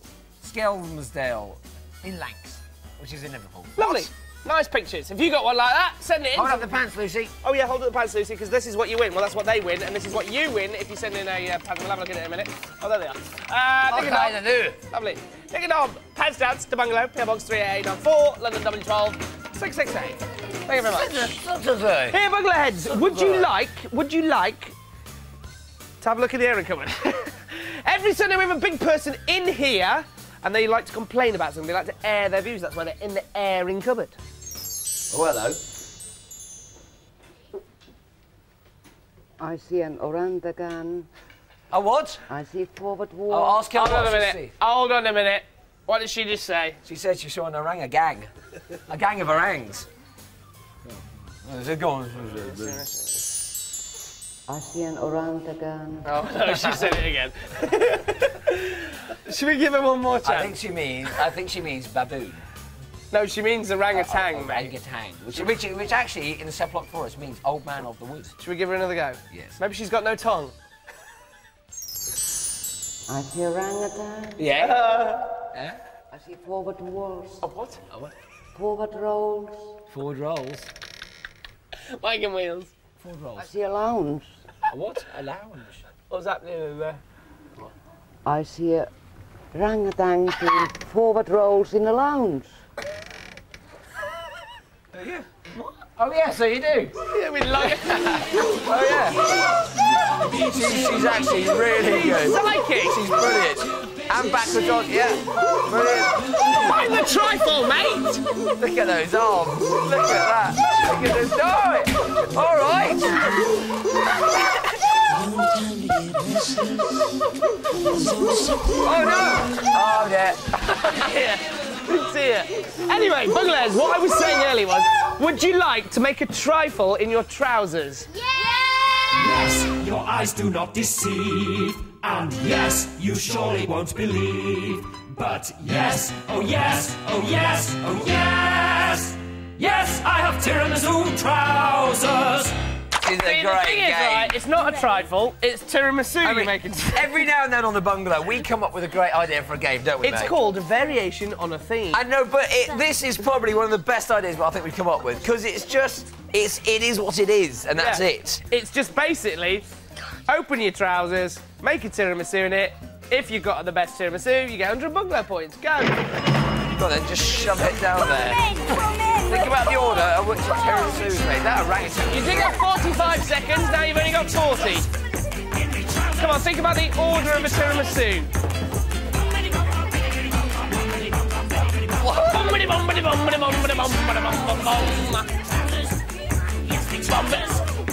in Lancs, which is in Liverpool. Lovely. Nice pictures. If you got one like that, send it in. Hold up the pants, Lucy. Oh, yeah, hold up the pants, Lucy, because this is what you win. Well, that's what they win, and this is what you win if you send in a pants. We'll have a look at it in a minute. Oh, there they are. Lovely. Nick and Dom, Pants Dance, The Bungalow, PO Box 38894, London W12 668. Thank you very much. Here, Bungalow heads, would you like to have a look at the airing cupboard? Every Sunday we have a big person in here, and they like to complain about something. They like to air their views. That's why they're in the airing cupboard. Oh, hello. I see an orangutan. A what? I see forward wall. Oh, ask her Hold on what a she minute. see. Hold on a minute. What did she just say? She said she saw an orangutan. A gang of orangs. Go on. I see an orangutan. Oh, no, she said it again. Should we give her one more chance? I think she means baboon. No, she means orangutan, mate. Orangutan, which actually in the Sepulchre Forest means old man of the woods. Should we give her another go? Yes. Maybe she's got no tongue. I see orangutan. Yeah. I see forward walls. Oh, what? Oh, what? Forward rolls. Forward rolls. Wagon wheels. Forward rolls. I see a lounge. A what? A lounge. What's happening there? I see a orangutan doing forward rolls in a lounge. Oh yeah, so you do. Yeah, we like it. Oh yeah. She's actually really good. Psychic. She's brilliant. And backwards on, yeah. Brilliant. Find the trifle, mate. Look at those arms. Look at that. Look at this. Do it. All right. Oh no. Oh yeah. Yeah. dear. Anyway, Bungalows, what I was saying earlier was, would you like to make a trifle in your trousers? Yes, your eyes do not deceive. And yes, you surely won't believe. But yes, oh yes, oh yes, oh yes. Yes, I have tiramisu trousers. It's a great the thing game. is, right, it's not a trifle, it's tiramisu you're making. Every now and then on the Bungalow, we come up with a great idea for a game, don't we, It's mate? called a variation on a theme. I know, but this is probably one of the best ideas I think we've come up with, because it's just, it is what it is, and that's it. It's just basically, open your trousers, make a tiramisu in it. If you've got the best tiramisu, you get 100 Bungalow points. Go. Go on then, just shove it down there. Think about the order of which the tiramisu is made. That orangutan. You did have 45 seconds, now you've only got 40. Come on, think about the order of a tiramisu. Bombity bombity bombity bombity bombity bombity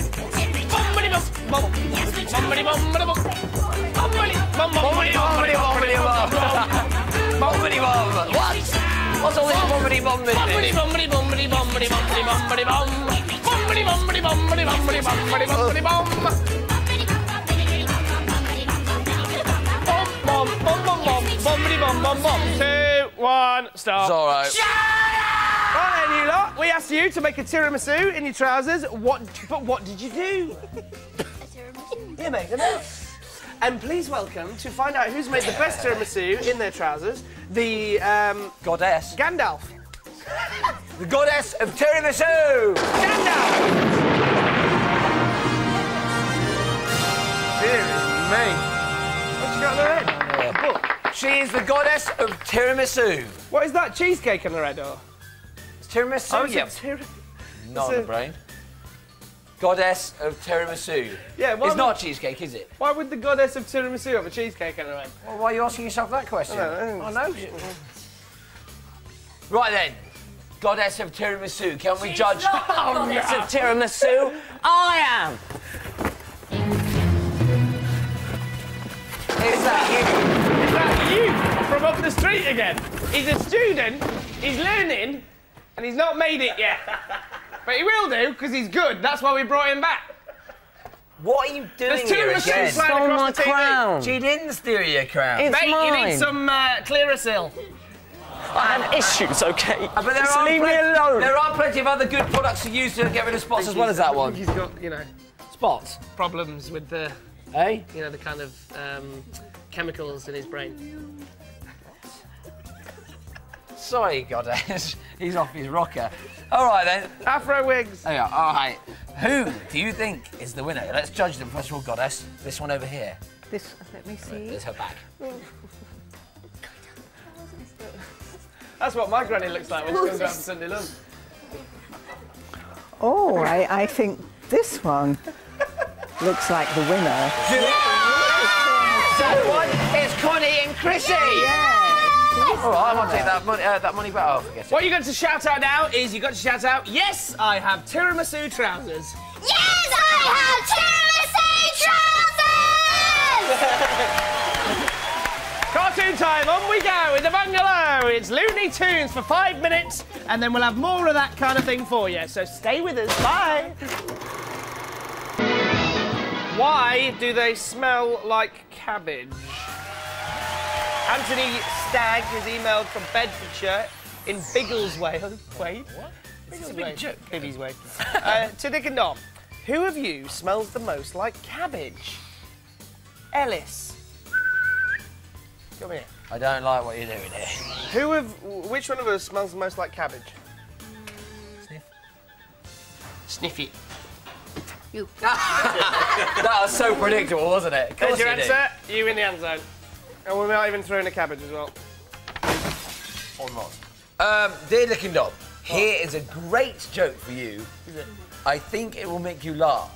Bombity bomb. What? What's all this bombity bomb business? Bombity bombity bombity bombity bombity bombity bomb. Bombity bombity bombity bombity bombity bombity bomb. Bomb bomb bomb bomb bomb bombity bomb bomb bomb. 2, 1, stop. It's all right. Right then, you lot. We asked you to make a tiramisu in your trousers. What did you do? You made them up. And please welcome, to find out who's made the best tiramisu in their trousers, the goddess Gandalf. The goddess of tiramisu. Gandalf. Dear me. What you got on the red? A book. She is the goddess of tiramisu. What is that? Cheesecake on the red door? It's tiramisu. Oh, yeah. Not on the brain. Goddess of tiramisu. Yeah, it's not cheesecake, is it? Why would the goddess of tiramisu have a cheesecake on the red? Well, why are you asking yourself that question? I know. Right then, goddess of tiramisu. Can we judge goddess of tiramisu? I am. Is that you? Is that you from up the street again? He's a student. He's learning, and he's not made it yet. But he will do, because he's good. That's why we brought him back. What are you doing There's here again? Stole my crown. She didn't steal your crown. Mate, you need some Clearasil. I have issues, okay? But there Just leave me alone. There are plenty of other good products to use to get rid of spots as well as that one. He's got, you know, spots. Problems with the, you know, the kind of chemicals in his brain. Sorry, goddess. He's off his rocker. All right, then. Afro wigs. There you are. All right. Who do you think is the winner? Let's judge them. First of all, goddess. This one over here. This, let me see. There's her back. That's what my granny looks like when she comes out from Sunday lunch. Oh, I think this one looks like the winner. So what? It's Connie and Chrissy. Yeah. All right, I want to take that money back. Oh, forget it. What you got to shout out now is you got to shout out, yes, I have tiramisu trousers. Yes, I have tiramisu trousers! Cartoon time, on we go with the Bungalow. It's Looney Tunes for 5 minutes, and then we'll have more of that kind of thing for you. So stay with us. Bye. Why do they smell like cabbage? Anthony Stagg has emailed from Bedfordshire in Biggleswade. Wade? What? Biggleswade. To Dick and Dom, who of you smells the most like cabbage? Ellis. Come here. I don't like what you're doing here. Which one of us smells the most like cabbage? Sniff. Sniff it. You. That was so predictable, wasn't it? There's your answer. You in the end zone. And we might even throw in a cabbage as well. Or not. Dear Dick and Dom, here is a great joke for you. Is it? I think it will make you laugh.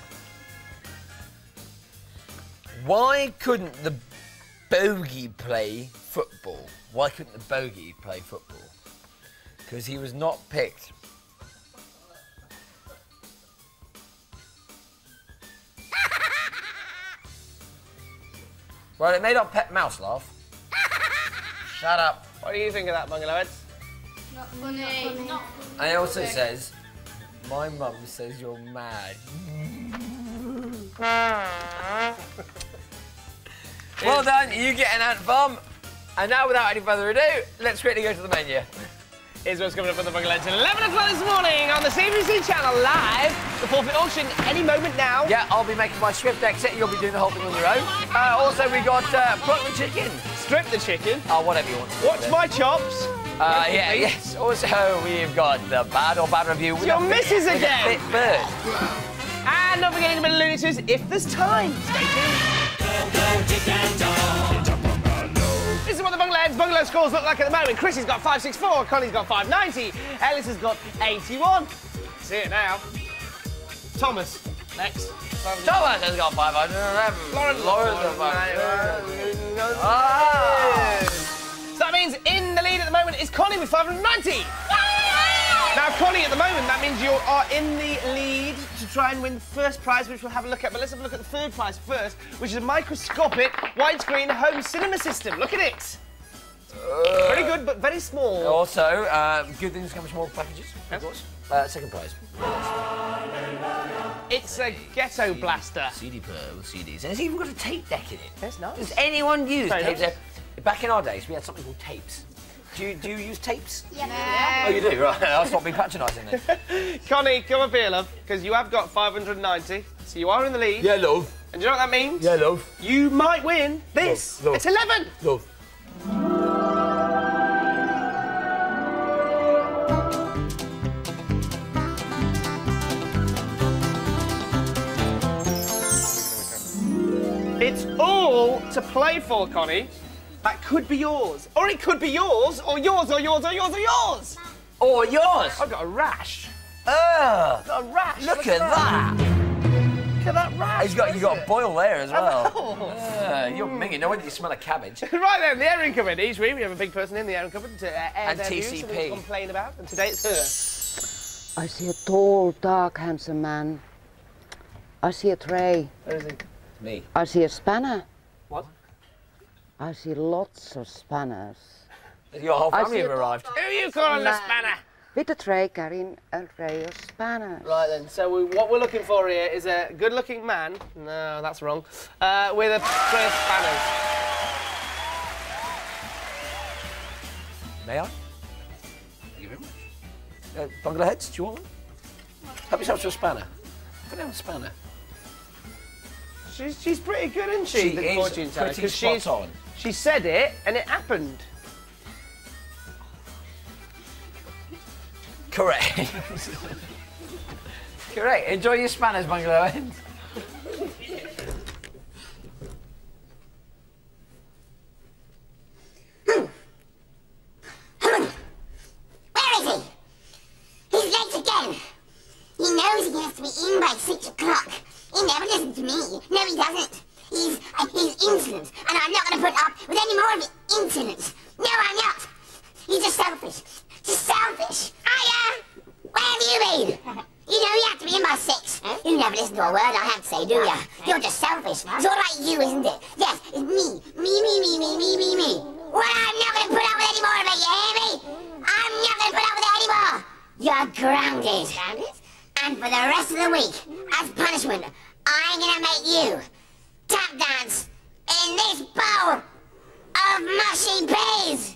Why couldn't the bogey play football? Why couldn't the bogey play football? Because he was not picked. Well, it made our pet mouse laugh. Shut up. What do you think of that, Bungalow Heads? Not funny. Not And it also says, my mum says you're mad. Well done, you get an ant farm. And now, without any further ado, let's quickly go to the menu. Here's what's coming up on the Bungalow Heads at 11 o'clock this morning on the CBC channel live. The forfeit auction any moment now. Yeah, I'll be making my swift exit. You'll be doing the whole thing on your own. Also, we got pluck the chicken. Strip the chicken. Oh, whatever you want to do. Watch my chops. Yeah, yes. Also, we've got the bad or bad review. It's your missus again. With a fit bird. And not forgetting a bit of Looney Tunes if there's time. Stay tuned. This is what the Bungalow scores look like at the moment. Chris has got 564, Connie's got 590, Ellis has got 81. See it now. Thomas, next. Thomas has got 511. Lauren's got 591. So that means in the lead at the moment is Connie with 590. Now, Connie, at the moment, that means you are in the lead to try and win the first prize, which we'll have a look at. But let's have a look at the third prize first, which is a microscopic widescreen home cinema system. Look at it. Very good, but very small. Also, good things come in small packages, of course. Second prize. It's a ghetto blaster. CD player with CDs. And it's even got a tape deck in it. That's nice. Does anyone use Very tapes? nice. Back in our days, we had something called tapes. Do you use tapes? Yeah. Oh, you do? Right. I'll stop being patronising then. Connie, come up here, love, because you have got 590, so you are in the lead. Yeah, love. And do you know what that means? Yeah, love. You might win this. Love. It's 11. Love. It's all to play for, Connie. That could be yours. Or it could be yours, or yours, or yours, or yours, or yours. Or yours. I've got a rash. I've got a rash. Look at that. Look at that rash. You got a boil there as well. Oh. You're minging. No wonder you smell a cabbage. Right then, the airing cupboard. Each week we have a big person in the airing cupboard to air And their views, TCP. something to complain about. And today it's her. I see a tall, dark, handsome man. I see a tray. Where is he? Me. I see a spanner. What? I see lots of spanners. Your whole family have arrived. Who are you calling a spanner? With a tray carrying a tray of spanners. Right then, so what we're looking for here is a good-looking man. No, that's wrong. With a tray of spanners. May I? Thank you very much. Bungalow Heads, do you want one? Help yourself to a spanner. Put down a spanner. She's pretty good, isn't she? She the is fortune teller, pretty 'cause spot on. She said it, and it happened. Correct. Correct. Enjoy your spanners, Bungalow Heads. Where is he? He's late again. He knows he has to be in by 6 o'clock. He never listens to me. No, he doesn't. He's insolent, and I'm not going to put up with any more of his insolence. No, I'm not. He's just selfish. Just selfish. Hiya! Where have you been? You know you have to be in by 6. You never listen to a word I have to say, do you? You're just selfish. It's all like you, isn't it? Yes, it's me. Me. Well, I'm not going to put up with any more of it, you hear me? I'm not going to put up with it anymore. You're grounded. Grounded? And for the rest of the week, as punishment, I'm going to make you tap dance in this bowl of mushy peas.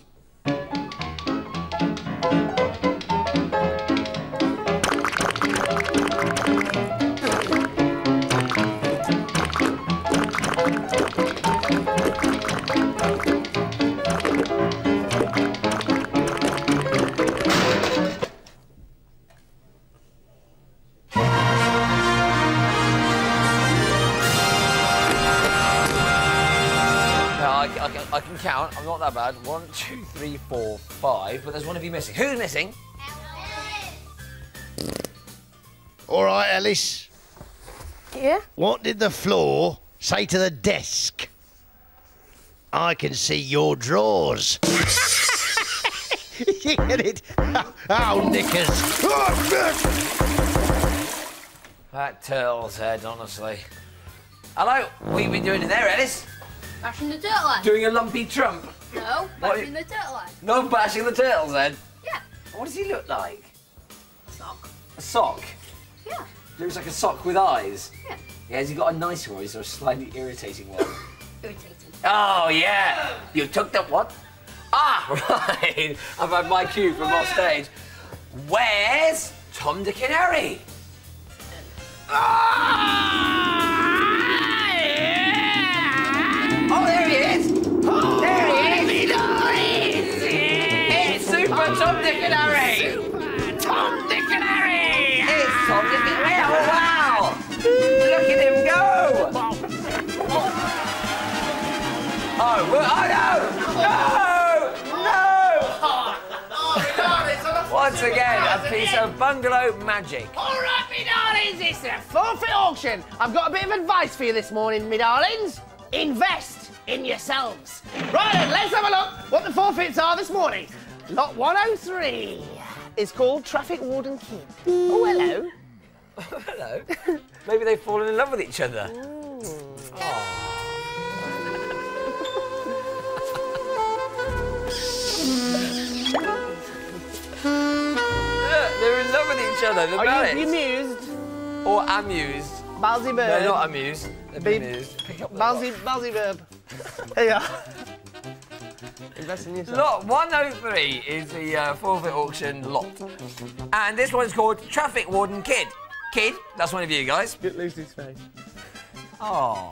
I can count. I'm not that bad. 1, 2, 3, 4, 5. But there's one of you missing. Who's missing? All right, Ellis. Yeah? What did the floor say to the desk? I can see your drawers. You get it? Oh, knickers. That turtle's head, honestly. Hello. What have you been doing in there, Ellis? Bashing the turtle. Doing a lumpy trump. No, bashing the turtle head. No bashing the turtle's head? Yeah. What does he look like? Sock. A sock? Yeah. Looks like a sock with eyes? Yeah. Yeah, has he got a nice one or is there a slightly irritating one? Irritating. Oh, yeah. You took the what? Ah, right. I've had my cue from off stage. Where's Tom, Dick and Harry? Ah, yeah. Oh, there he is. Oh, there he is. It's Super Tom, Dick and Harry. Super Tom, Dick and Harry. It's Tom, Dick and Harry. Oh, wow. Look at him go. Oh, well, oh no! No! No! Once again, a piece of bungalow magic. All right, me darlings, it's a forfeit auction. I've got a bit of advice for you this morning, me darlings. Invest in yourselves. Right then, let's have a look what the forfeits are this morning. Lot 103 is called Traffic Warden Kid. Oh, hello. Hello. Maybe they've fallen in love with each other. They're in love with each other. Are you amused? Or amused. Balsy bird. No, not amused. They're bemused. Pick up the Balsy verb. Here you are. Invest in yourself. Lot 103 is the forfeit auction lot. And this one's called Traffic Warden Kid. Kid, that's one of you guys. Get Lucy's face. Oh.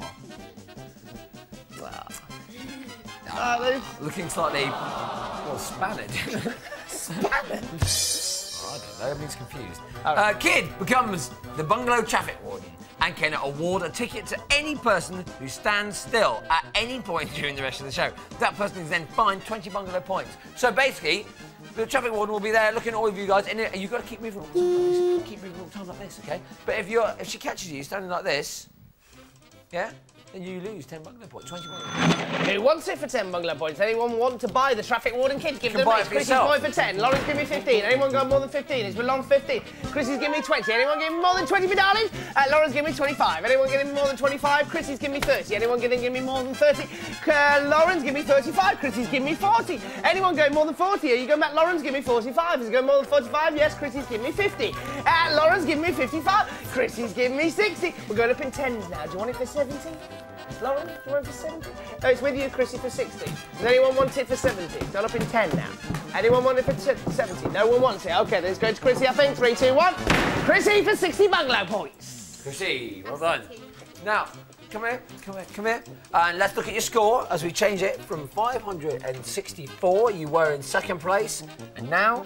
Wow. Looking slightly, well, Spanish. Spanish? I don't know, that means confused. Kid becomes the bungalow traffic warden and can award a ticket to any person who stands still at any point during the rest of the show. That person is then fined 20 bungalow points. So basically, the traffic warden will be there looking at all of you guys, and you've got to keep moving all the time. Keep moving all the time like this, okay? But if she catches you standing like this, yeah, then you lose 10 bungalow points, 20 bungalow points. Who wants it for 10 bungalow points? Anyone want to buy the traffic warden kit? Give them buy it. it for Chrissy's yourself. boy for 10. Lauren's give me 15. Anyone got more than 15? It's belong 15. Chrissy's give me 20. Anyone give me more than 20, me darlings? Lauren's give me 25. Anyone give me more than 25? Chrissy's give me 30. Anyone going to give me more than 30? Lauren's give me 35. Chrissy's give me 40. Anyone going more than 40? Are you going back? Lauren's give me 45. Is it going more than 45? Yes, Chrissy's give me 50. Lauren's give me 55. Chrissy's give me 60. We're going up in 10s now. Do you want it for 70? Lauren, do you want it for 70? No, it's with you, Chrissy, for 60. Does anyone want it for 70? It's gone up in 10 now. Anyone want it for 70? No one wants it. OK, let's go to Chrissy, I think. 3, 2, 1. Chrissy for 60 bungalow points. Chrissy, well done. Now, come here. And let's look at your score as we change it from 564. You were in second place. And now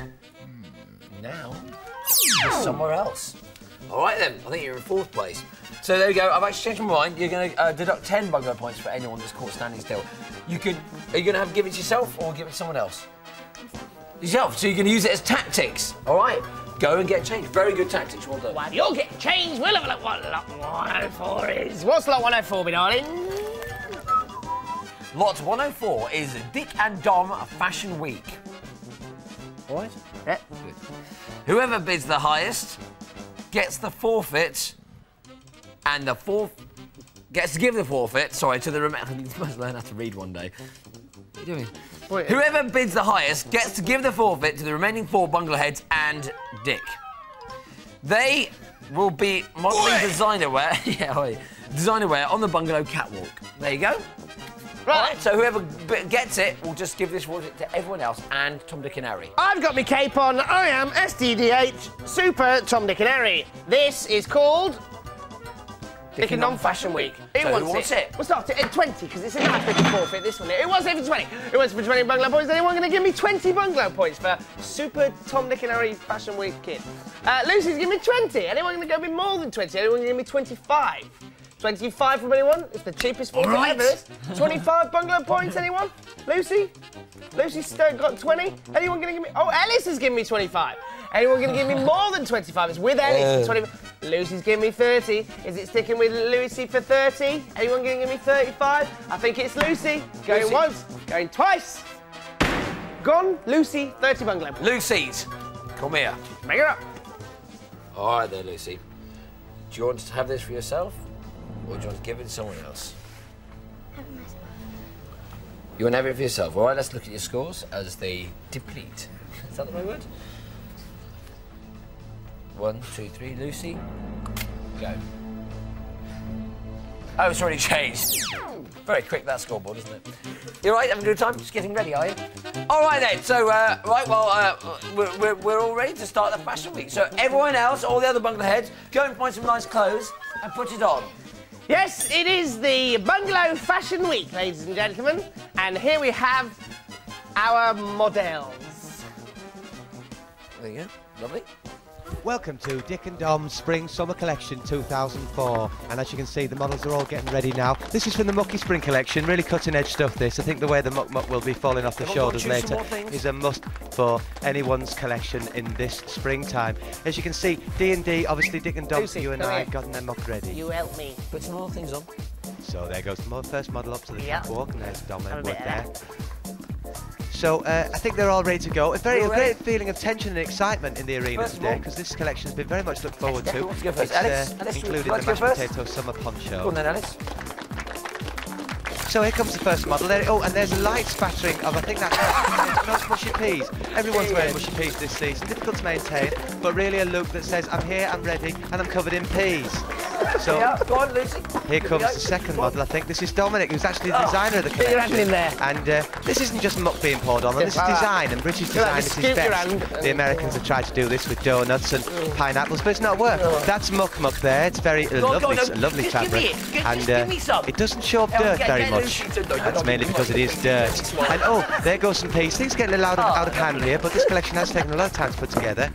you're somewhere else. All right, then. I think you're in fourth place. So there we go. I've actually changed my mind. You're going to deduct 10 bungalow points for anyone that's caught standing still. Are you going to give it to yourself or give it to someone else? Yourself. So you're going to use it as tactics. All right. Go and get changed. Very good tactics. Well done. Well, you'll get changed. We'll have a look what lot 104 is. What's lot 104, me darling? Lot 104 is Dick and Dom Fashion Week. All right? Yeah. Good. Whoever bids the highest gets the forfeit, and gets to give the forfeit, sorry, to the remaining. You must learn how to read one day. What are you doing? Wait, Whoever bids the highest gets to give the forfeit to the remaining 4 bungalow heads and Dick. They will be modelling designer wear, designer wear on the bungalow catwalk. There you go. Right, so whoever gets it will just give this forfeit to everyone else and Tom, Dick and Harry. I've got my cape on. I am SDDH Super Tom, Dick and Harry. This is called Dick and Dom Fashion Week. Who wants it? We'll start at 20 because it's a nice little forfeit, this one. Who wants it for 20? Who wants it for 20 bungalow points? Anyone going to give me 20 bungalow points for Super Tom, Dick and Harry Fashion Week kit? Lucy's giving me 20. Anyone going to give me more than 20? Anyone going to give me 25? 25 from anyone? It's the cheapest forfeit ever. 25 bungalow points, anyone? Lucy? Lucy's got 20. Anyone going to give me... Oh, Ellis is giving me 25. Anyone going to give me more than 25? It's with Ellis. 25. Lucy's giving me 30. Is it sticking with Lucy for 30? Anyone going to give me 35? I think it's Lucy. Going Lucy. Once, going twice. Gone, Lucy, 30 bungalow points. Lucy's. Come here. Bring her up. All right there, Lucy. Do you want to have this for yourself? Or do you want to give it to someone else? You want to have it for yourself. All right, let's look at your scores as they deplete. Is that the right word? 1, 2, 3, Lucy. Go. Oh, it's already changed. Very quick, that scoreboard, isn't it? You all right? Having a good time? Just getting ready, are you? All right, then. So, we're all ready to start the fashion week. So, everyone else, all the other bungalow heads, go and find some nice clothes and put it on. Yes, it is the Bungalow Fashion Week, ladies and gentlemen. And here we have our models. There you go. Lovely. Welcome to Dick and Dom's Spring Summer Collection 2004. And as you can see, the models are all getting ready now. This is from the Mucky Spring Collection, really cutting edge stuff this. I think the way the muck will be falling off the shoulders later is a must for anyone's collection in this springtime. As you can see, D&D, obviously Dick and Dom, Lucy, you and I have gotten their muck ready. You help me. Put some more things on. So there goes the first model up to the catwalk, and there's Dom and Wood there. That. So I think they're all ready to go. A great feeling of tension and excitement in the arena today, because this collection has been very much looked forward to. Let's go first. It's, Alice, including the mashed potato summer poncho. Go on then, Alice. So here comes the first model. There, oh, and there's a light spattering of, I think that's mushy peas. Everyone's wearing mushy peas this season. Difficult to maintain, but really a look that says, I'm here, I'm ready, and I'm covered in peas. So yeah, go on, Lucy. Here comes the second model. I think this is Dominic, who's actually the designer of the collection. And this isn't just muck being poured on them. This is design, and British design is his best. The Americans have tried to do this with donuts and pineapples, but it's not worked. That's muck there. It's very lovely fabric, and it doesn't show up dirt very much. That's mainly because it is dirt. And oh, there goes some peas. Things get a little out of hand here, but this collection has taken a lot of time to put together.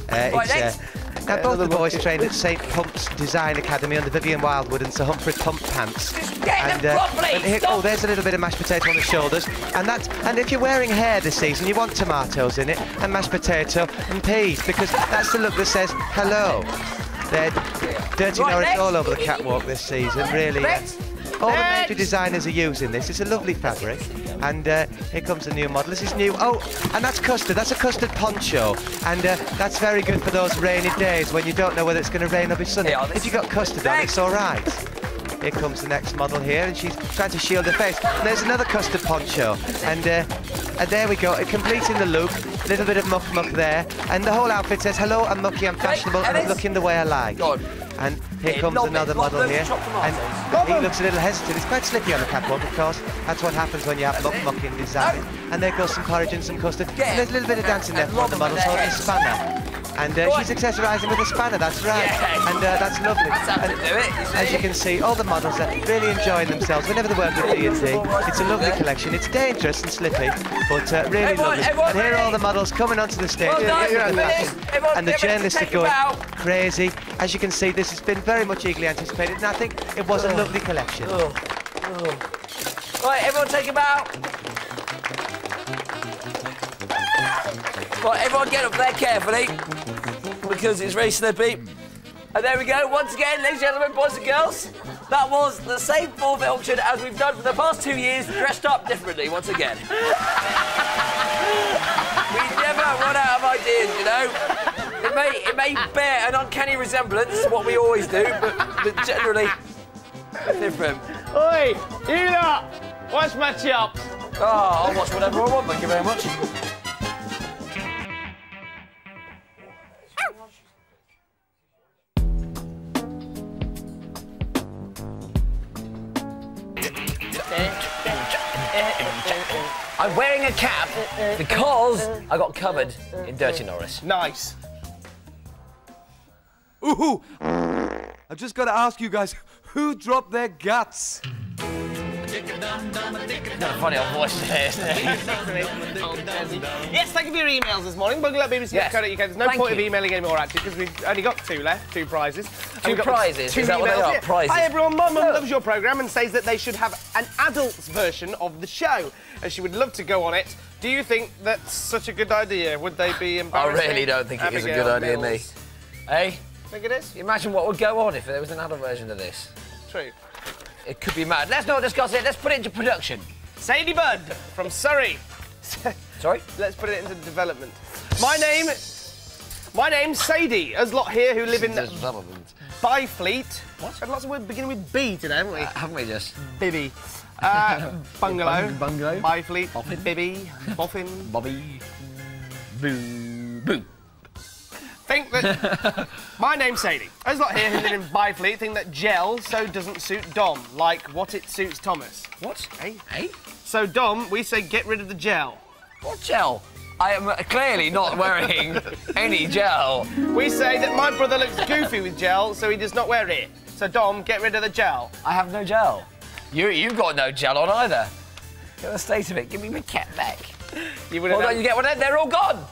Now, both the boys trained at St Pump's Design Academy under Vivian Wildwood and Sir Humphrey Pump Pants. And here, oh, there's a little bit of mashed potato on the shoulders. And if you're wearing hair this season, you want tomatoes in it, and mashed potato and peas, because that's the look that says hello. They're dirty Norwich all over the catwalk this season, really. All the major designers are using this. It's a lovely fabric. And here comes the new model. This is new. Oh, and that's custard. That's a custard poncho. And that's very good for those rainy days when you don't know whether it's going to rain or be sunny. If you've got custard on, it's all right. Here comes the next model here, and she's trying to shield her face. And there's another custard poncho. And there we go, completing the look. A little bit of muck there. And the whole outfit says, hello, I'm mucky, I'm fashionable, and I'm looking the way I like. And here comes another model here, and he looks a little hesitant. It's quite slippy on the catwalk, of course. That's what happens when you have muck in design. And there goes some porridge and some custard. And there's a little bit of dancing there for the models holding a spanner. And she's accessorising with a spanner, that's right. And that's lovely. And as you can see, all the models are really enjoying themselves whenever they work with D&D. It's a lovely collection. It's dangerous and slippy, but really lovely. And here are all the models coming onto the stage. And the journalists are going crazy. As you can see, this has been very much eagerly anticipated, and I think it was a lovely collection. Right, everyone take a bow. Right, everyone get up there carefully, because it's very slippy. And there we go, once again, ladies and gentlemen, boys and girls, that was the same full auction as we've done for the past 2 years, dressed up differently once again. We never run out of ideas, you know. It may bear an uncanny resemblance to what we always do, but generally, it's different. Oi, you lot, watch my chops. Oh, I'll watch whatever I want, thank you very much. I'm wearing a cap because I got covered in Dirty Norris. Nice. Ooh! I've just got to ask you guys, who dropped their guts? Funny old voice there, isn't it? Yes, thank you for your emails this morning. Bungalow@bbc.co.uk. There's no point of emailing anymore, actually, because we've only got 2 left, 2 prizes. Two prizes? Is that what they are? Prizes? Hi, everyone. Mum loves your programme and says that they should have an adults version of the show, and she would love to go on it. Do you think that's such a good idea? Would they be embarrassing? I really don't think it is a good idea, me. Hey? Think it is? Imagine what would go on if there was an adult version of this. True. It could be mad. Let's not discuss it. Let's put it into production. Sadie Budd from Surrey. Sorry? Let's put it into development. My name My name's Sadie. There's a lot here who live in relevant. Byfleet. What? Had lots of words beginning with B today, haven't we? Haven't we just? Bibby. Bungalow. Bungalow. Byfleet. Boffin. Bibby. Boffin. Bobby. Boo. Boo. Think that... My name's Sadie. There's a lot here who live in Byfleet think that gel so doesn't suit Dom, like what it suits Thomas. What? Hey? Hey? So, Dom, we say get rid of the gel. What gel? I am clearly not wearing any gel. We say that my brother looks goofy with gel, so he does not wear it. So, Dom, get rid of the gel. I have no gel. You've got no gel on either. Get the state of it. Give me my cap back. You wouldn't. Hold on, you get one. They're all gone.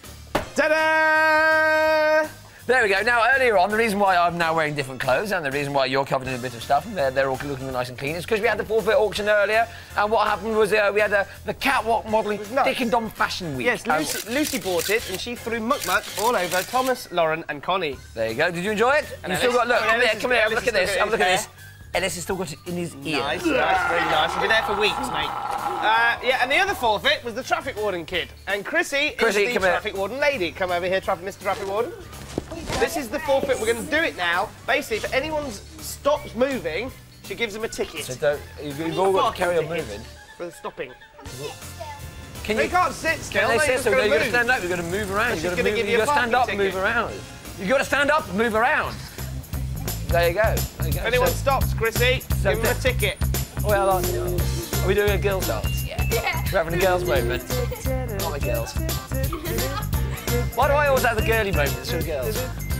Ta-da! There we go. Now, earlier on, the reason why I'm now wearing different clothes and the reason why you're covered in a bit of stuff and they're all looking nice and clean is because we had the forfeit auction earlier, and what happened was we had the catwalk modelling Dick and Dom Fashion Week. Yes, Lucy bought it and she threw muck all over Thomas, Lauren and Connie. There you go. Did you enjoy it? And you still got... Look, come here, have a look at this. Have a look at this. Hair. Ellis has still got it in his ear. Nice, very nice. He'll be there for weeks, mate. Yeah, and the other forfeit was the traffic warden kid. And Chrissy is the traffic warden lady. Come over here, Mr. Traffic Warden. This is the forfeit. We're going to do it now. Basically, if anyone stops moving, she gives them a ticket. So you've all got to carry on moving. For stopping. They can't sit still. Can they sit still? You've got to stand up. You've got to move around. You've got to stand up and move around. You've got to stand up and move around. There you go. If anyone stops, Chrissy, give them a ticket. Well, are we doing a girls' dance? Yeah. We're having a girls' moment. Not the girls. Why do I always have the girly moments for girls?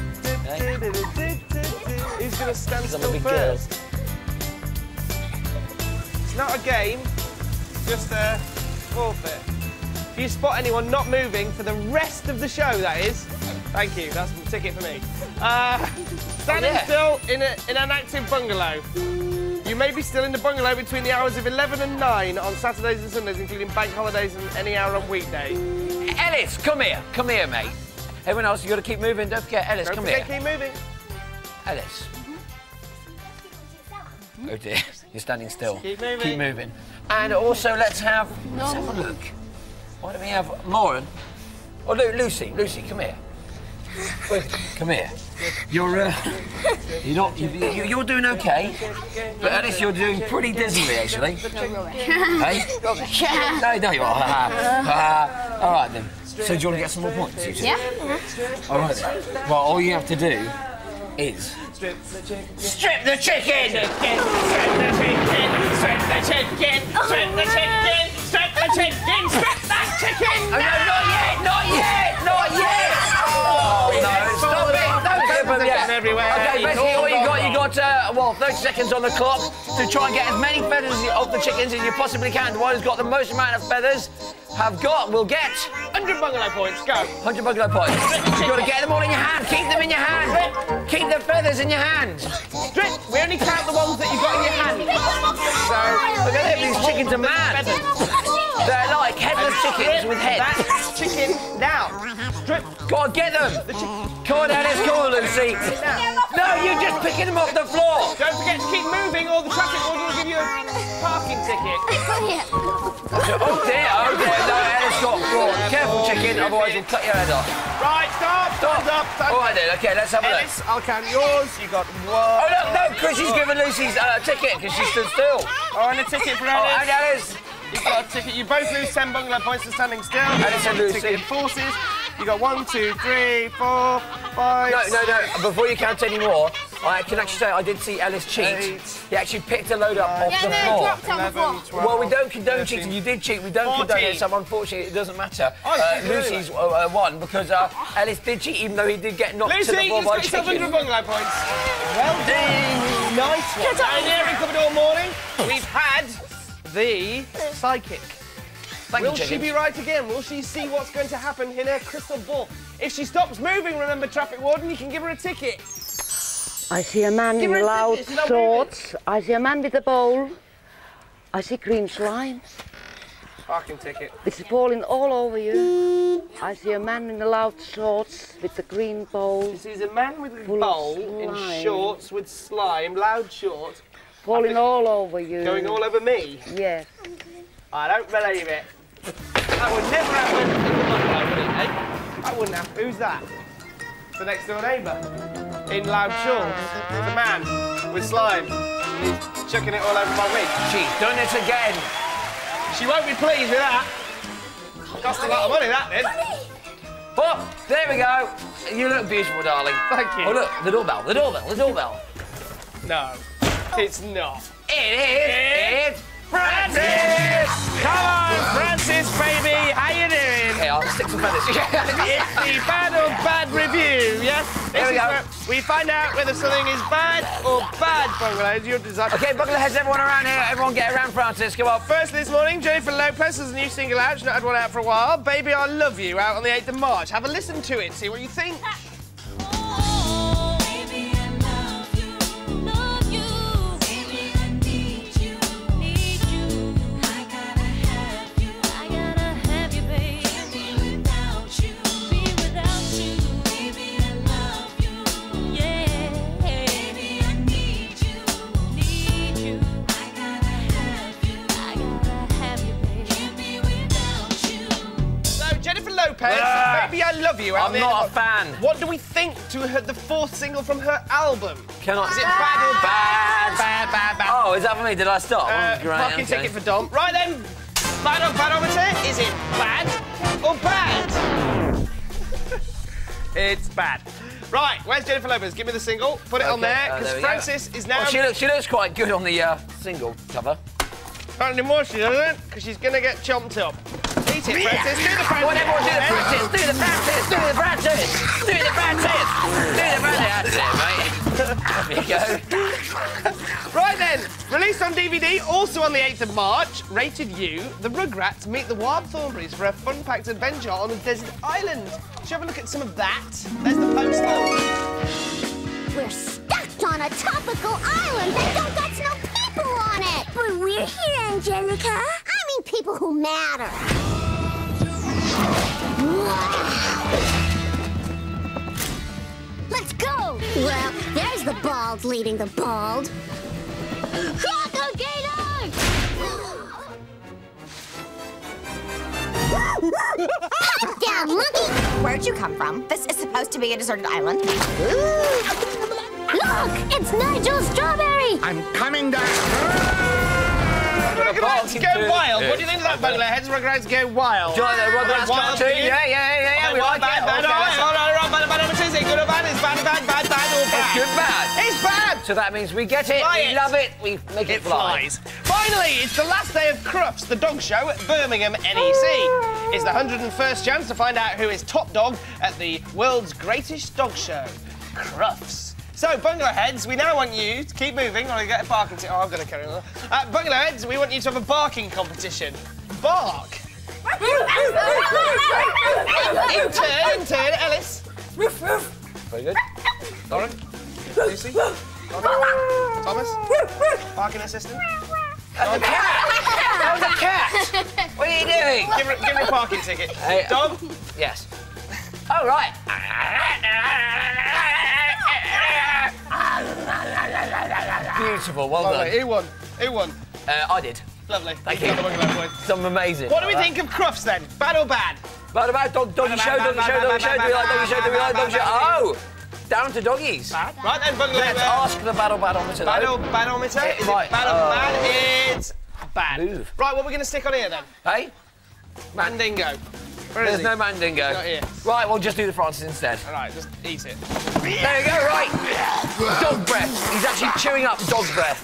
Who's going to stand still I'm a big first? It's not a game, it's just a forfeit. If you spot anyone not moving for the rest of the show, that is, thank you, that's a ticket for me. Standing still in an active bungalow. You may be still in the bungalow between the hours of 11 and 9 on Saturdays and Sundays, including bank holidays and any hour on weekdays. Ellis, come here, mate. Everyone else, you've got to keep moving. Don't forget, Ellis, come here. Keep moving. Ellis. Oh dear, you're standing still. Keep moving. Keep moving. And also, let's have a look. Why don't we have Lauren? Oh, Lucy, come here. Come here. You're doing okay, but Ellis, you're doing pretty dismally, actually. Hey? No, you are. All right then. So do you want to get some more points? Yeah. All right then. Well, all you have to do is strip the chicken. Strip the chicken. Strip the chicken. Strip the chicken. Strip the chicken. Strip the chicken. Strip that chicken. Oh, no, not yet. Oh no! Stop it! Don't clip them yet. Everywhere. Okay, basically all you got, 30 seconds on the clock to try and get as many feathers of the chickens as you possibly can. The one who's got the most amount of feathers will get 100 bungalow points. Go. 100 bungalow points. You've got to get them all in your hand. Keep them in your hand. Keep the feathers in your hand. Strip. We only count the ones that you've got in your hand. So look at these chickens are mad. They're like headless chickens with heads. That chicken now. Strip. Go on, get them. Come on, Alice. Come on, Lucy. No, you're just picking them off the floor. Don't forget to keep moving or the traffic warden will give you a parking ticket. Oh dear. No, Alice got caught. Careful, chicken, otherwise we'll cut your head off. Right, stop. All right then, okay, let's have a look. Ellis, I'll count yours. You got one. Oh, no, Chrissy's given Lucy's ticket because she stood still. Oh, and a ticket for Alice. Oh, and Alice. You've got a ticket. You both lose 10 bungalow points for standing still. Alice and Lucy. Ticket forces. You got 1, 2, 3, 4, 5. No. Before you count any more, I can actually say I did see Ellis cheat. 8, he actually picked a load up off the floor. Dropped on the floor. 12, Well, we don't condone cheating. You did cheat. We don't condone it. So unfortunately, it doesn't matter. Lucy's won because Ellis did cheat, even though he did get knocked to the floor by chicken. 100 bungalow points. Well done. Nice one. And here we covered all morning. We've had the psychic. Will she be right again? Will she see what's going to happen in her crystal ball? If she stops moving, remember, traffic warden, you can give her a ticket. I see a man in loud shorts. I see a man with a bowl. I see green slime. Parking ticket. It's falling all over you. I see a man in the loud shorts with the green bowl. She sees a man with a bowl in shorts with slime, loud shorts. Falling all over you. Going all over me? Yes. I don't believe it. That would never happen in the bungalow, would it, eh? That wouldn't happen. Who's that? the next door neighbour in loud shorts. There's a man with slime. And he's chucking it all over my wig. She's done it again. She won't be pleased with that. Cost a lot of money, that did. Oh, there we go. You look beautiful, darling. Thank you. Oh, look, the doorbell, the doorbell, the doorbell. No, it's not. It's Francis! Come on, Francis, baby. How you doing? Okay, I'll stick some feathers. It's the bad or bad review, yes? There we go. We find out whether something is bad or bad, Bungalow. It's your design. Okay, Bungalow heads, everyone around here. Everyone get around Francis. Come on. First this morning, Jennifer Lopez has a new single out. She's not had one out for a while. Baby, I Love You, out on the 8th of March. Have a listen to it, see what you think. Baby, I Love You. I'm not a fan. What do we think to the 4th single from her album? Is it bad or bad? Bad. Oh, is that for me? Did I stop? Parking ticket for Dom. Right then, bad or badometer? Is it bad or bad? It's bad. Right, where's Jennifer Lopez? Give me the single. Put it on there, because Francis is now... Oh, she looks quite good on the single cover. Not anymore, she doesn't, because she's going to get chomped up. Eat it, Francis. Do the Francis. What everyone do the Francis. Do the Francis. Do the Francis. Do the Francis. Do the Francis. That's it, mate. There you go. Right then, released on DVD, also on the 8th of March, rated U, the Rugrats meet the Wild Thornberrys for a fun-packed adventure on a desert island. Should we have a look at some of that? There's the poster. We're stuck on a tropical island that don't got no people on it. But we're here, Angelica. I mean people who matter. Let's go! Well, there's the bald leading the bald. Crocodile! Hop down, monkey! Where'd you come from? This is supposed to be a deserted island. Look! It's Nigel Strawberry! I'm coming down. Rugrats go wild. What do you think of that, Bungalow Heads? Rugrats go wild. Do you like the Rugrats cartoon? Yeah. We like it. Bad. Is it good or bad? It's bad or bad or bad? It's good, bad. It's bad. So that means we get it, we love it, we make it fly. Finally, it's the last day of Crufts, the dog show at Birmingham NEC. It's the 101st chance to find out who is top dog at the world's greatest dog show, Crufts. So, Bungalow Heads, we now want you to keep moving, or you get a barking ticket. Oh, I'm going to carry on. Bungalow Heads, we want you to have a barking competition. Bark. in turn, Ellis. Very good. Lauren. Lucy. Thomas. Barking assistant. That was a cat. That was a cat. What are you doing? Give her a parking ticket. Hey, Dom? Yes. Oh, right. Beautiful, well done. Who won? Who won? I did. Lovely. Thank you. I'm amazing. What do we think of Crufts then? Bad or bad? Bad or bad? Doggy show. Do we like doggy show? Oh! Down to doggies. Bad. Right then, Bungalow. Let's ask the bad or badometer. Bad or badometer? Is it bad or bad? It's bad. Move. Right, what are we going to stick on here then? Hey? Mandingo. Where is There's he? no Mandingo. He's not here. Right, we'll just do the Francis instead. All right, just eat it. There we go, right. Dog breath. He's actually chewing up dog breath.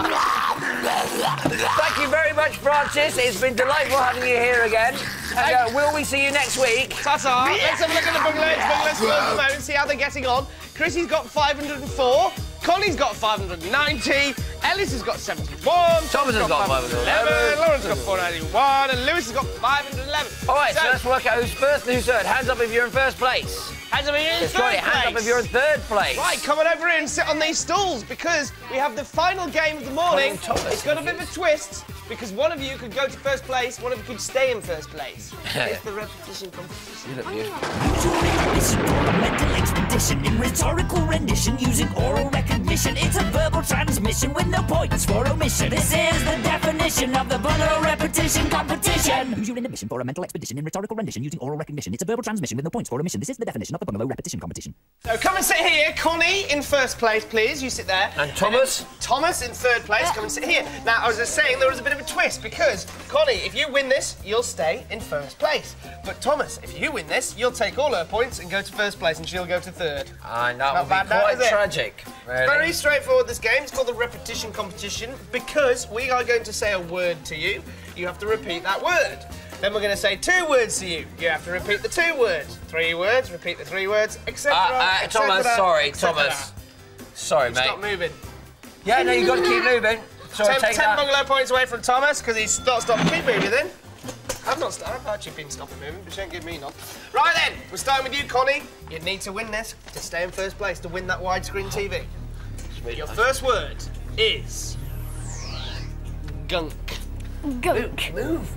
Thank you very much, Francis. It's been delightful having you here again. And, will we see you next week? Ta-ta. Let's have a look at the Bungalow scores at the moment, see how they're getting on. Chrissy's got 504. Collie's got 590. Ellis has got 71. Thomas has got 511. Lauren's got 491. And Lewis has got 511. All right, so let's work out who's first and who's third. Hands up if you're in first place. Hands up if you're in third place. Hands up if you're in third place. Right, come on over here and sit on these stools because we have the final game of the morning. It's got a bit of a twist because one of you could go to first place, one of you could stay in first place. It's the repetition competition. You look beautiful. Listen for a mental expedition in rhetorical rendition using oral recognition. It's a verbal transmission with no points for omission. This is the definition of the Bungalow repetition competition. Use your inhibition for a mental expedition in rhetorical rendition using oral recognition. It's a verbal transmission with no points for omission. This is the definition of of the Bungalow repetition competition. So come and sit here. Connie in first place, please. You sit there. And Thomas? Thomas in third place. Come and sit here. Now, I was just saying there was a bit of a twist because, Connie, if you win this, you'll stay in first place. But Thomas, if you win this, you'll take all her points and go to first place and she'll go to third. And that would be quite tragic. Really. Very straightforward, this game. It's called the repetition competition because we are going to say a word to you. You have to repeat that word. Then we're going to say 2 words to you. You have to repeat the 2 words. 3 words, repeat the 3 words, etc. Thomas, sorry, Thomas. Sorry, mate. Stop moving. Yeah, no, you've got to keep moving. Sorry, 10 bungalow points away from Thomas because he's not stopped. Keep moving then. I've actually been stopping moving, but she ain't giving me none. Right then, we're starting with you, Connie. You need to win this to stay in first place, to win that widescreen TV. Your first word is gunk. Gunk. Move.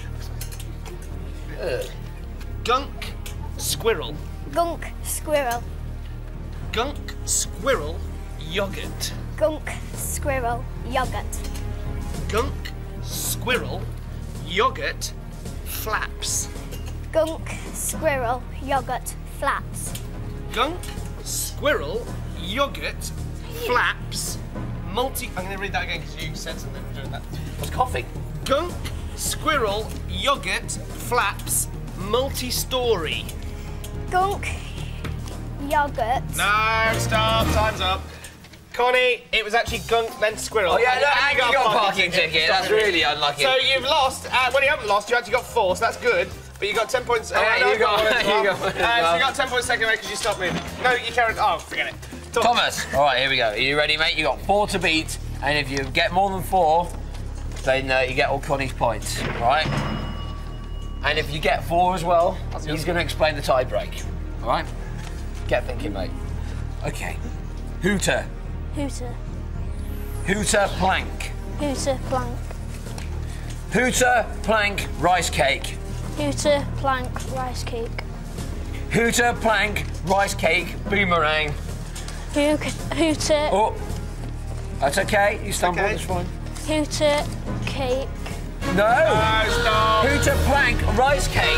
Gunk squirrel. Gunk squirrel. Gunk squirrel yogurt. Gunk squirrel yogurt. Gunk squirrel yogurt flaps. Gunk squirrel yogurt flaps. Gunk squirrel yogurt flaps I'm going to read that again because you said something during that. I was coughing. Gunk squirrel yogurt flaps multi-story. Gunk yogurt. No, stop. Time's up. Connie, it was actually gunk, then squirrel. Oh, yeah, and you got a parking ticket. That's really unlucky. So you've lost. Well, you haven't lost. You actually got 4, so that's good. But you got 10 points. Yeah, you got so you got 10 points second away because you stopped moving. No, you carried. Oh, forget it. Thomas. All right, here we go. Are you ready, mate? You got 4 to beat, and if you get more than 4, then you get all Connie's points. All right. And if you get 4 as well, he's going to explain the tie break. All right. Get thinking, mate. Okay. Hooter. Hooter. Hooter plank. Hooter plank. Hooter plank rice cake. Hooter plank rice cake. Hooter plank rice cake boomerang. Hooter. Oh, that's okay. You stumbled. It's fine. Hooter cake. No. Stop. Hooter plank rice cake.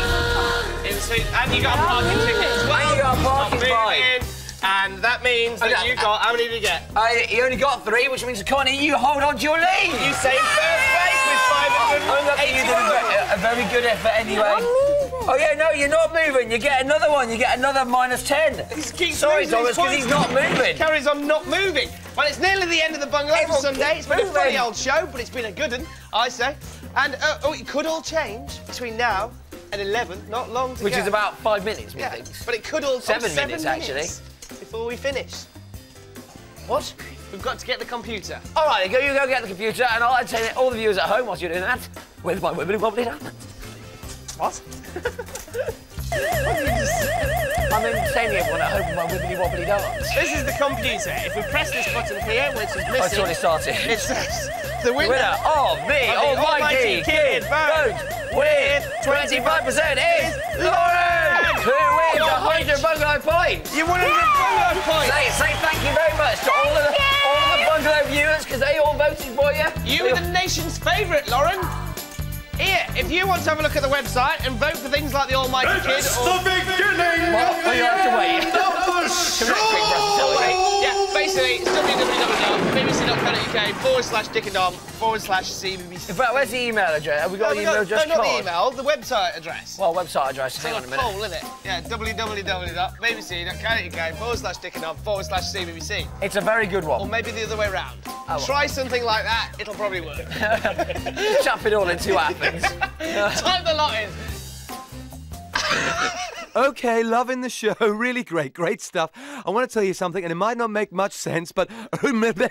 And you got a parking ticket as well. And you got a parking fine. And that means that you got. How many did you get? You only got 3, which means Connie, you hold on to your lead. You say first place with 580. You did a very good effort anyway. Oh yeah, no, you're not moving. You get another one. You get another -10. Sorry, Thomas, because he's not moving. Carries on not moving. Well, it's nearly the end of the bungalow for Sunday. It's been a funny old show, but it's been a good one, I say. And it could all change between now and 11. Not long to go. Which is about 5 minutes, we think. But it could all 7 minutes, actually. Before we finish. What? We've got to get the computer. All right, you go get the computer, and I'll entertain all the viewers at home whilst you're doing that with my wibbly wobbly diamond. What? I'm entertaining everyone at home with my wibbly wobbly diamond. This is the computer. If we press this button here, which is missing... It's already started. It says the winner of the Almighty Kid vote with 25% is Lauren, who wins 100 bungalow points. You won 100 bungalow points. Say thank you very much to all of the bungalow viewers because they all voted for you. You were the nation's favourite, Lauren. Here, if you want to have a look at the website and vote for things like the Almighty Kid or... the beginning! Well, you have to wait. Yeah, basically, it's www.bbc.co.uk/Dick and Dom/CBBC. In fact, where's the email address? Have we got an email address? No, not the email, the website address. Well, website address, hang on a minute. Poll, isn't it? Yeah, www.bbc.co.uk/Dick&Dom/CBBC. It's a very good one. Or maybe the other way round. Try something like that, it'll probably work. Chuck it all into Athens. Type the lot in. Okay, loving the show. Really great stuff. I want to tell you something, and it might not make much sense, but... Oh,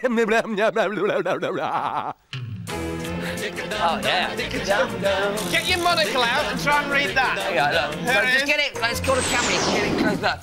yeah. Get your monocle out and try and read that. There you go, look. So just get it, let's go to camera, get it close up.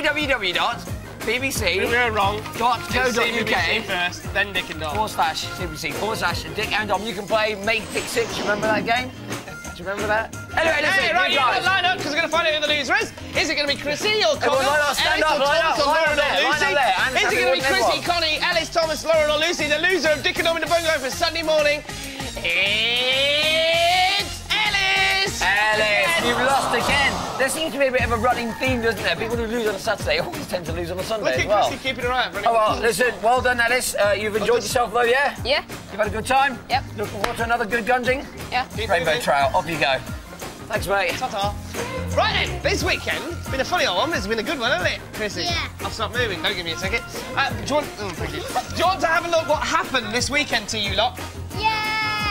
www.bbc.co.uk first, then Dick and Dom. /CBBC/Dick and Dom. You can play Make Dick 6, remember that game? Do you remember that? Anyway, listen, hey, right, you got line up because we're going to find out who the loser is. Is it going to be Chrissy or Connor? Stand up, line up, Lauren or Lucy? Is it going to be Chrissy, Connie, Alice, Thomas, Lauren or Lucy? The loser of Dick and Dom in the Bungalow for Sunday morning. It's Alice! Alice, you've lost again. There seems to be a bit of a running theme, doesn't there? People who lose on a Saturday always tend to lose on a Sunday Look as well. at Chrissy keeping her eye out. Oh, well, listen, well done, Alice. You've enjoyed yourself, though, yeah? Yeah. You've had a good time? Yep. Looking forward to another good gunging? Yeah. Rainbow Trail, off you go. Thanks, mate. Ta-ta. Right then, this weekend, it's been a funny old one, but it's been a good one, hasn't it, Chrissy? Yeah. I'll stop moving, don't give me a ticket. Do you want... Oh, thank you. Do you want to have a look what happened this weekend to you lot? Yeah.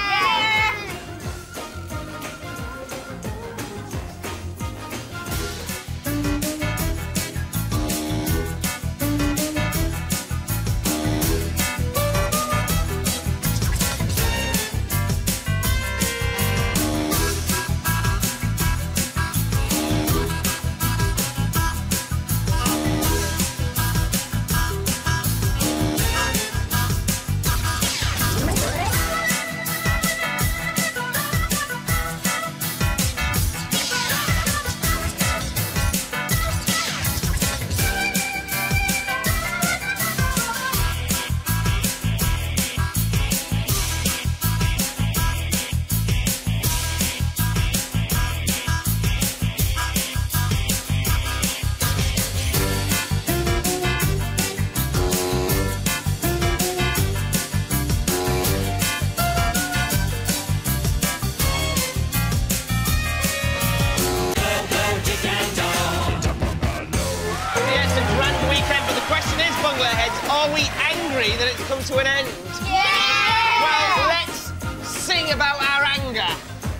Are we angry that it's come to an end? Yeah! Well, let's sing about our anger.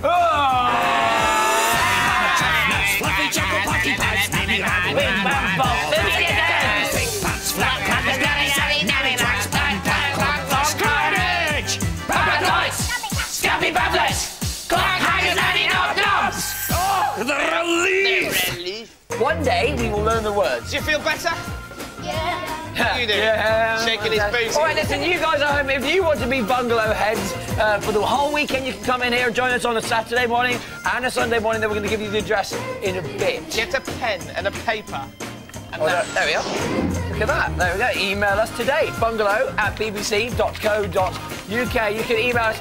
Fluffy chocolate party pies, nabby ride, Big bam bam, big pots, flat crackers, nabby tracks, pan pan clock, scourge, paradise, scabby bablets, clock hangers, nanny knob knobs. Oh, the relief! One day we will learn the words. Do you feel better? Yeah. You do? Yeah. Shaking his boots. All right, listen, you guys at home, if you want to be bungalow heads for the whole weekend, you can come in here and join us on a Saturday morning and a Sunday morning. Then we're going to give you the address in a bit. Get a pen and a paper. And there we are. Look at that. There we go. Email us today, bungalow@bbc.co.uk. You can email us,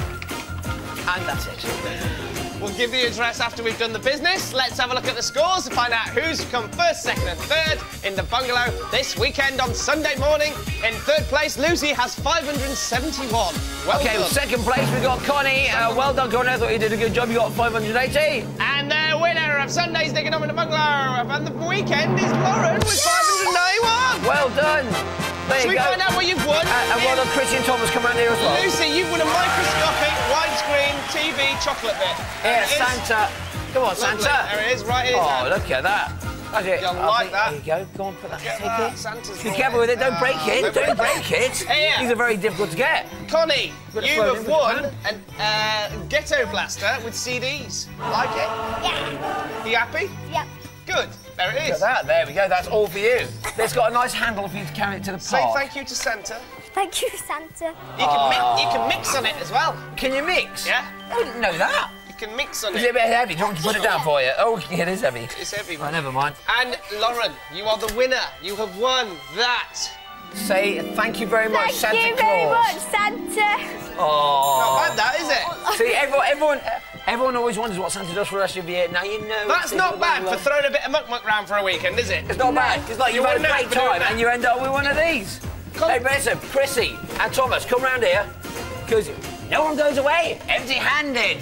and that's it. We'll give the address after we've done the business. Let's have a look at the scores to find out who's come first, second and third in the bungalow this weekend on Sunday morning. In third place, Lucy has 571. Well OK, done. second place, we've got Connie. Well done, Connie. I thought you did a good job. You got 580. And the winner of Sunday's Digging Up in the Bungalow and the weekend is Lauren with 591. Well done. There Should you we go. find out what you've won? And well done, Chrissy and Thomas come around here as well. Lucy, you've won a microscopic widescreen TV chocolate bit. Here, Santa. Come on, Lovely. Santa. There it is, right here. Oh, look at that. That's it. You'll like that. There you go. Go on, put that. Get Take that. it. Santa's Be careful with it. Don't break it. Don't break it. Here. These are very difficult to get. Connie, Got to you throw it have in won with a Ghetto Blaster with CDs. Like it? Yeah. You happy? Yep. Good. There it Look is. at that. There we go. That's all for you. It's got a nice handle for you to carry it to the Say park. thank you to Santa. Thank you, Santa. You can mix on it as well. Can you mix? Yeah. I didn't know that. You can mix on Is it. it a bit heavy? Do you want me to put it down for you? Oh, it is heavy. It's heavy. Oh, never mind. And Lauren, you are the winner. You have won that. Say thank you very much, Santa Thank you Claus. very much, Santa. Oh. Not bad, that, is it? See, everyone always wonders what Santa does for the rest of the year. Now you know. That's not bad for throwing a bit of muck round for a weekend, is it? It's not bad. It's like you've had a wouldn't great have to do time that. and you end up with one of these. Hey, but listen, Chrissy and Thomas, come round here, because no one goes away empty-handed.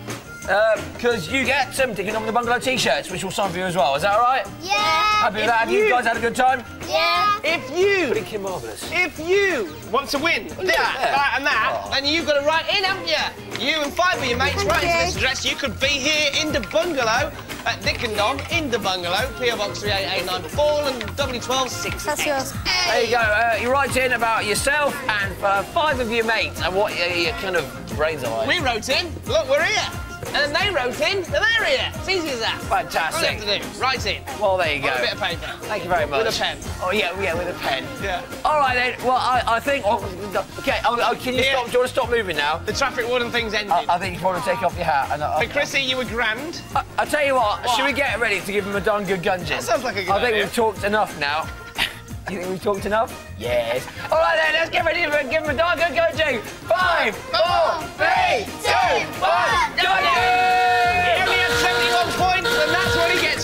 Because you get some Digging Up in the Bungalow t-shirts, which we'll sign for you as well. Is that all right? Yeah. Happy with that? Have you guys had a good time? Yeah. If you Marvellous. If you want to win that and that, then you've got to write in, haven't you? You and 5 of your mates write into this address. You could be here in the bungalow at Dickendon, in the bungalow, PO Box 38894 and W12 6. That's yours. There you go. You write in about yourself and 5 of your mates and what your kind of brains are like. We wrote in. Look, we're here. And then they wrote in, and they're here. It's easy as that. Fantastic. All you have to do, write in. Well, there you go. On a bit of paper. Thank you very much. With a pen. Oh, yeah, with a pen. Yeah. All right, then. Well, I think... OK, can you stop? Do you want to stop moving now? The traffic warden thing's ended. I think you want to take off your hat. Hey, Chrissy, you were grand. I'll tell you what, should we get ready to give him a darn good gunging? That sounds like a good I think idea. we've talked enough now. You think we've talked enough? Yes. All right, then, let's get ready to give him a darn good gunging. 5, 4, 3, 2, 1, gunging! He only has 71 points, and that's what he gets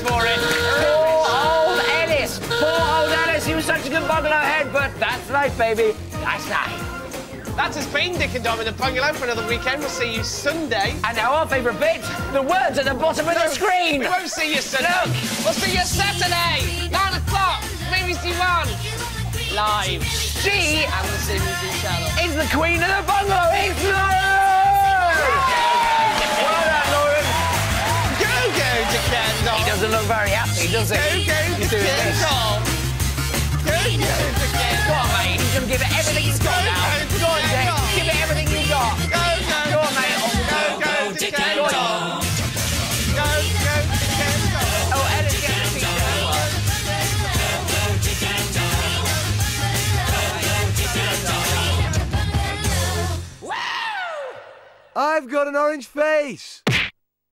life, baby. Nice night. That has been Dick and Dom in the Bungalow for another weekend. We'll see you Sunday. And now our favourite bit, the words at the bottom of the screen. We won't see you Sunday. Look. We'll see you Saturday, 9 o'clock, BBC One. Live. She and the CBC channel. is the queen of the bungalow. It's Lauren! Well done, Lauren. Go, Dick and Dom. He doesn't look very happy, does he? Go, He's Dick doing and this. Dom. Go, Dick and Go Dom. on, mate. He's going to give it everything he's got now. Go on, Dick. Give it everything you've got. Go, Go on, mate. Go, Dick and Go on. Dom. Go, Dick and Dom. Oh, Ellis, get the pizza. I've got an orange face.